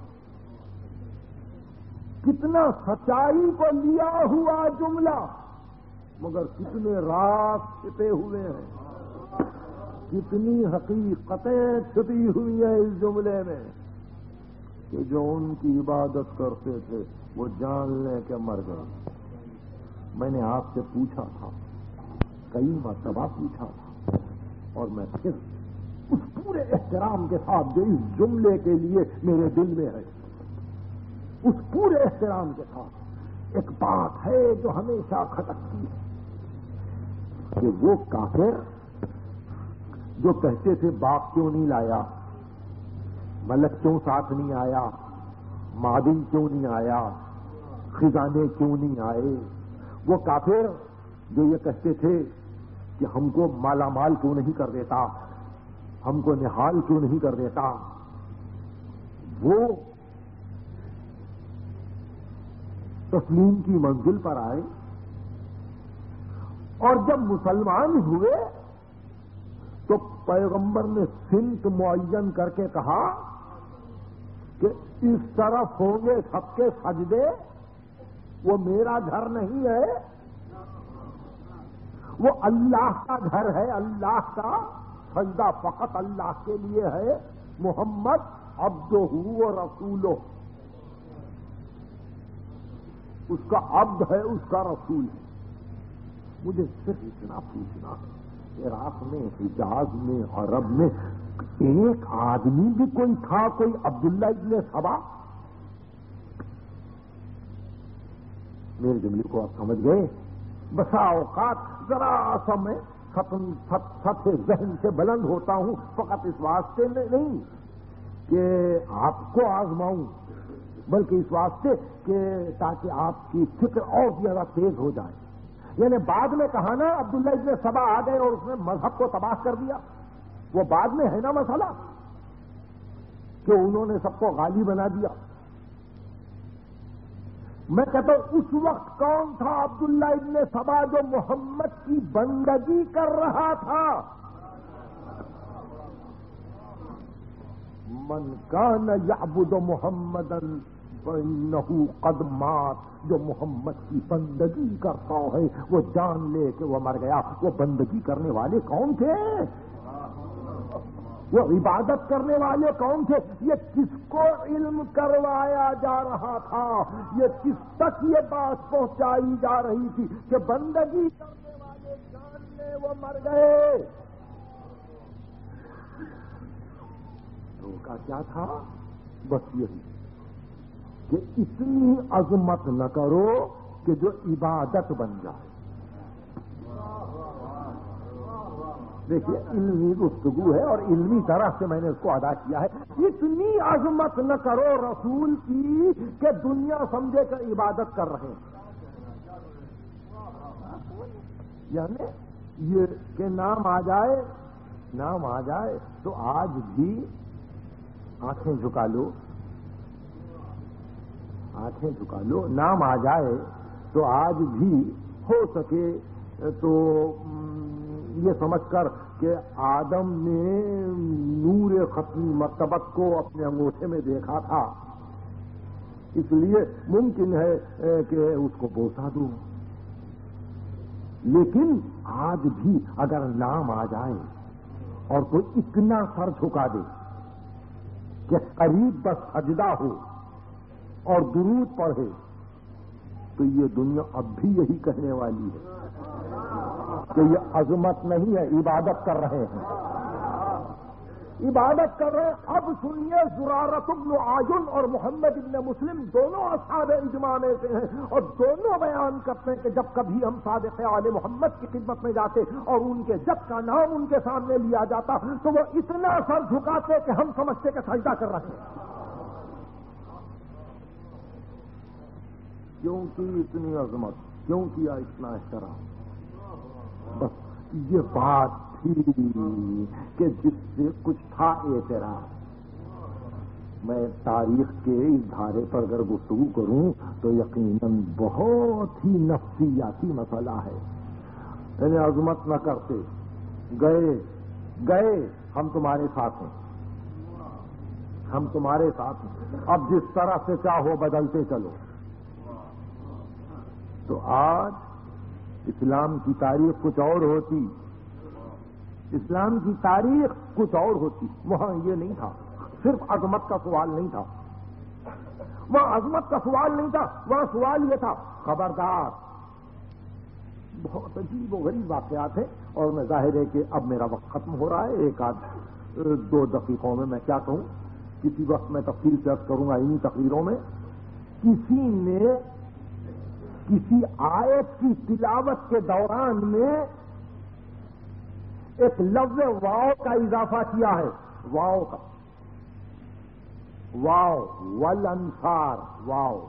کتنا سچائی کو لیا ہوا جملہ، مگر کتنے راز چھپے ہوئے ہیں، کتنی حقیقتیں چھپی ہوئی ہیں اس جملے میں کہ جو ان کی عبادت کرتے تھے وہ جان لیں کہ مر گئے۔ میں نے آپ سے پوچھا تھا، کئی مرتبہ پوچھا تھا، اور میں پھر اس پورے احترام کے ساتھ جو اس جملے کے لیے میرے دل میں ہے، اس پورے احترام کے ساتھ ایک بات ہے جو ہمیشہ کھٹکتی ہے کہ وہ کافر جو کہتے تھے باپ کیوں نہیں لایا، ملک کیوں ساتھ نہیں آیا، معدن کیوں نہیں آیا، خزانے کیوں نہیں آئے، وہ کافر جو یہ کہتے تھے کہ ہم کو مالا مال کیوں نہیں کر دیتا، ہم کو نہال کیوں نہیں کر دیتا، وہ تسلیم کی منزل پر آئے، اور جب مسلمان ہوئے تو پیغمبر نے سمت معین کر کے کہا کہ اس طرف ہوں گے سب کے سجدے، وہ میرا گھر نہیں ہے، وہ اللہ کا گھر ہے، اللہ کا سجدہ فقط اللہ کے لیے ہے، محمد عبدہ و رسولہ، اس کا عبد ہے، اس کا رسول ہے۔ مجھے صرف اتنا پوچھنا ہے، عراق میں، حجاز میں، عرب میں ایک آدمی بھی کوئی تھا، کوئی عبداللہ ابن سبا؟ میرے جملے کو آپ سمجھ گئے؟ بسا اوقات ذرا سا میں سطح ذہن سے بلند ہوتا ہوں، فقط اس واسطے میں نہیں کہ آپ کو آزماؤں، بلکہ اس واسطے کہ تاکہ آپ کی فکر اور زیادہ تیز ہو جائے۔ یعنی بعد میں کہا نا عبداللہ ابن سبا آ گئے اور اس نے مذہب کو تباہ کر دیا، وہ بعد میں ہے نا مسئلہ کہ انہوں نے سب کو غالی بنا دیا۔ میں کہتا ہوں اس وقت کون تھا عبداللہ ابن سبا جو محمد کی بندگی کر رہا تھا؟ من کان یعبد محمدا فإنہ قد مات، جو محمد کی بندگی کرتا ہے وہ جان لے کہ وہ مر گیا۔ وہ بندگی کرنے والے کون تھے؟ وہ عبادت کرنے والے کون تھے؟ یہ کس کو علم کروایا جا رہا تھا؟ یہ کس تک یہ بات پہنچائی جا رہی تھی کہ بندگی کرنے والے جان لے وہ مر گئے؟ تو کا کیا تھا؟ بس یہی کہ اتنی عظمت نہ کرو کہ جو عبادت بن جائے۔ دیکھیے علمی گفتگو ہے اور علمی طرح سے میں نے اس کو ادا کیا ہے۔ اتنی عظمت نہ کرو رسول کی کہ دنیا سمجھے کہ عبادت کر رہے ہیں، یعنی یہ کہ نام آ جائے، نام آ جائے تو آج بھی آنکھیں جھکا لو، آنکھیں جھکا لو، نام آ جائے تو آج بھی ہو سکے تو یہ سمجھ کر کہ آدم نے نور ختمی مرتبت کو اپنے انگوٹھے میں دیکھا تھا، اس لیے ممکن ہے کہ اس کو بوسا دوں، لیکن آج بھی اگر نام آ جائے اور کوئی اتنا سر جھکا دے کہ قریب بس سجدہ ہو اور درود پڑھے تو یہ دنیا اب بھی یہی کہنے والی ہے کہ یہ عظمت نہیں ہے، عبادت کر رہے ہیں، عبادت کر رہے ہیں۔ اب سنیے، زرارۃ بن عاجل اور محمد بن مسلم دونوں اصحاب اجماع میں سے ہیں، اور دونوں بیان کرتے ہیں کہ جب کبھی ہم صادق آل محمد کی خدمت میں جاتے اور ان کے جب کا نام ان کے سامنے لیا جاتا تو وہ اتنا سر جھکاتے کہ ہم سمجھتے کہ سجدہ کر رہے ہیں۔ کیوں کی اتنی عظمت، کیوں کیا اتنا احترام؟ بس یہ بات تھی کہ جس سے کچھ تھا اعتراض۔ میں تاریخ کے اس دھارے پر اگر گفتگو کروں تو یقیناً بہت ہی نفسیاتی مسئلہ ہے۔ یعنی عظمت نہ کرتے، گئے گئے ہم تمہارے ساتھ ہیں، ہم تمہارے ساتھ ہیں، اب جس طرح سے چاہو بدلتے چلو۔ تو آج اسلام کی تاریخ کچھ اور ہوتی، اسلام کی تاریخ کچھ اور ہوتی۔ وہاں یہ نہیں تھا، صرف عظمت کا سوال نہیں تھا، وہاں عظمت کا سوال نہیں تھا، وہاں سوال یہ تھا خبردار۔ بہت عجیب و غریب واقعات ہیں، اور میں ظاہر ہے کہ اب میرا وقت ختم ہو رہا ہے، ایک آدھ دو دقیقوں میں میں کیا کہوں، کسی وقت میں تفصیل سے عرض کروں گا انہی تقریروں میں۔ کسی نے کسی آیت کی تلاوت کے دوران میں ایک لفظ واو کا اضافہ کیا ہے، واو کا، واو والانصار، واو۔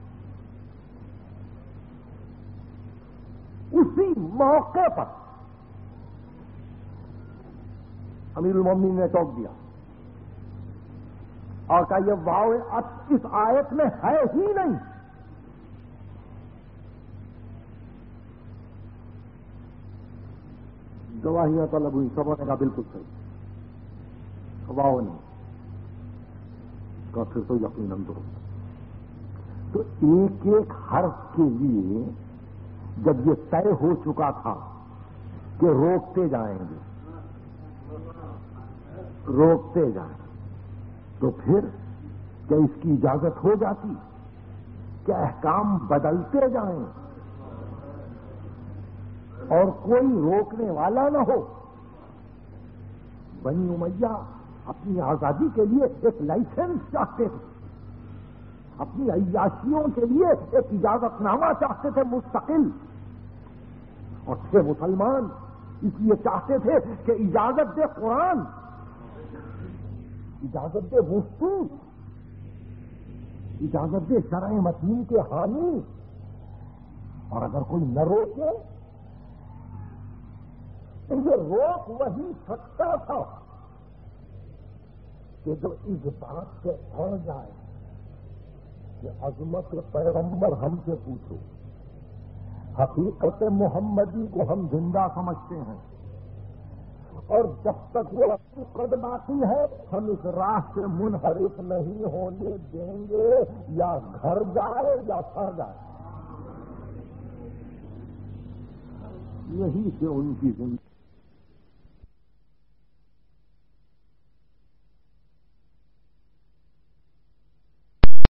اسی موقع پر امیر المومنین نے ٹوک دیا اور کہا یہ واو اس آیت میں ہے ہی نہیں۔ گواہیاں طلب ہوئی، سب نے کہا بالکل صحیح، واو نہیں کا، پھر تو یقیناً درست۔ تو ایک ایک حرف کے لیے جب یہ طے ہو چکا تھا کہ روکتے جائیں گے، روکتے جائیں، تو پھر کیا اس کی اجازت ہو جاتی کہ احکام بدلتے جائیں اور کوئی روکنے والا نہ ہو؟ بنی امیہ اپنی آزادی کے لیے ایک لائسنس چاہتے تھے، اپنی عیاشیوں کے لیے ایک اجازت نامہ چاہتے تھے مستقل، اور تھے مسلمان، اس لیے چاہتے تھے کہ اجازت دے قرآن، اجازت دے وسطی، اجازت دے شرع متین کے حامی، اور اگر کوئی نہ روکے تو یہ روک وہی سکتا تھا کہ جو اس بات سے اڑ جائے کہ عظمت پیغمبر ہم سے پوچھو، حقیقت محمدی کو ہم زندہ سمجھتے ہیں، اور جب تک وہ اپنی قد باقی ہے ہم اس راہ سے منحرف نہیں ہونے دیں گے، یا گھر جائے یا سڑ جائے۔ یہی سے ان کی زندگی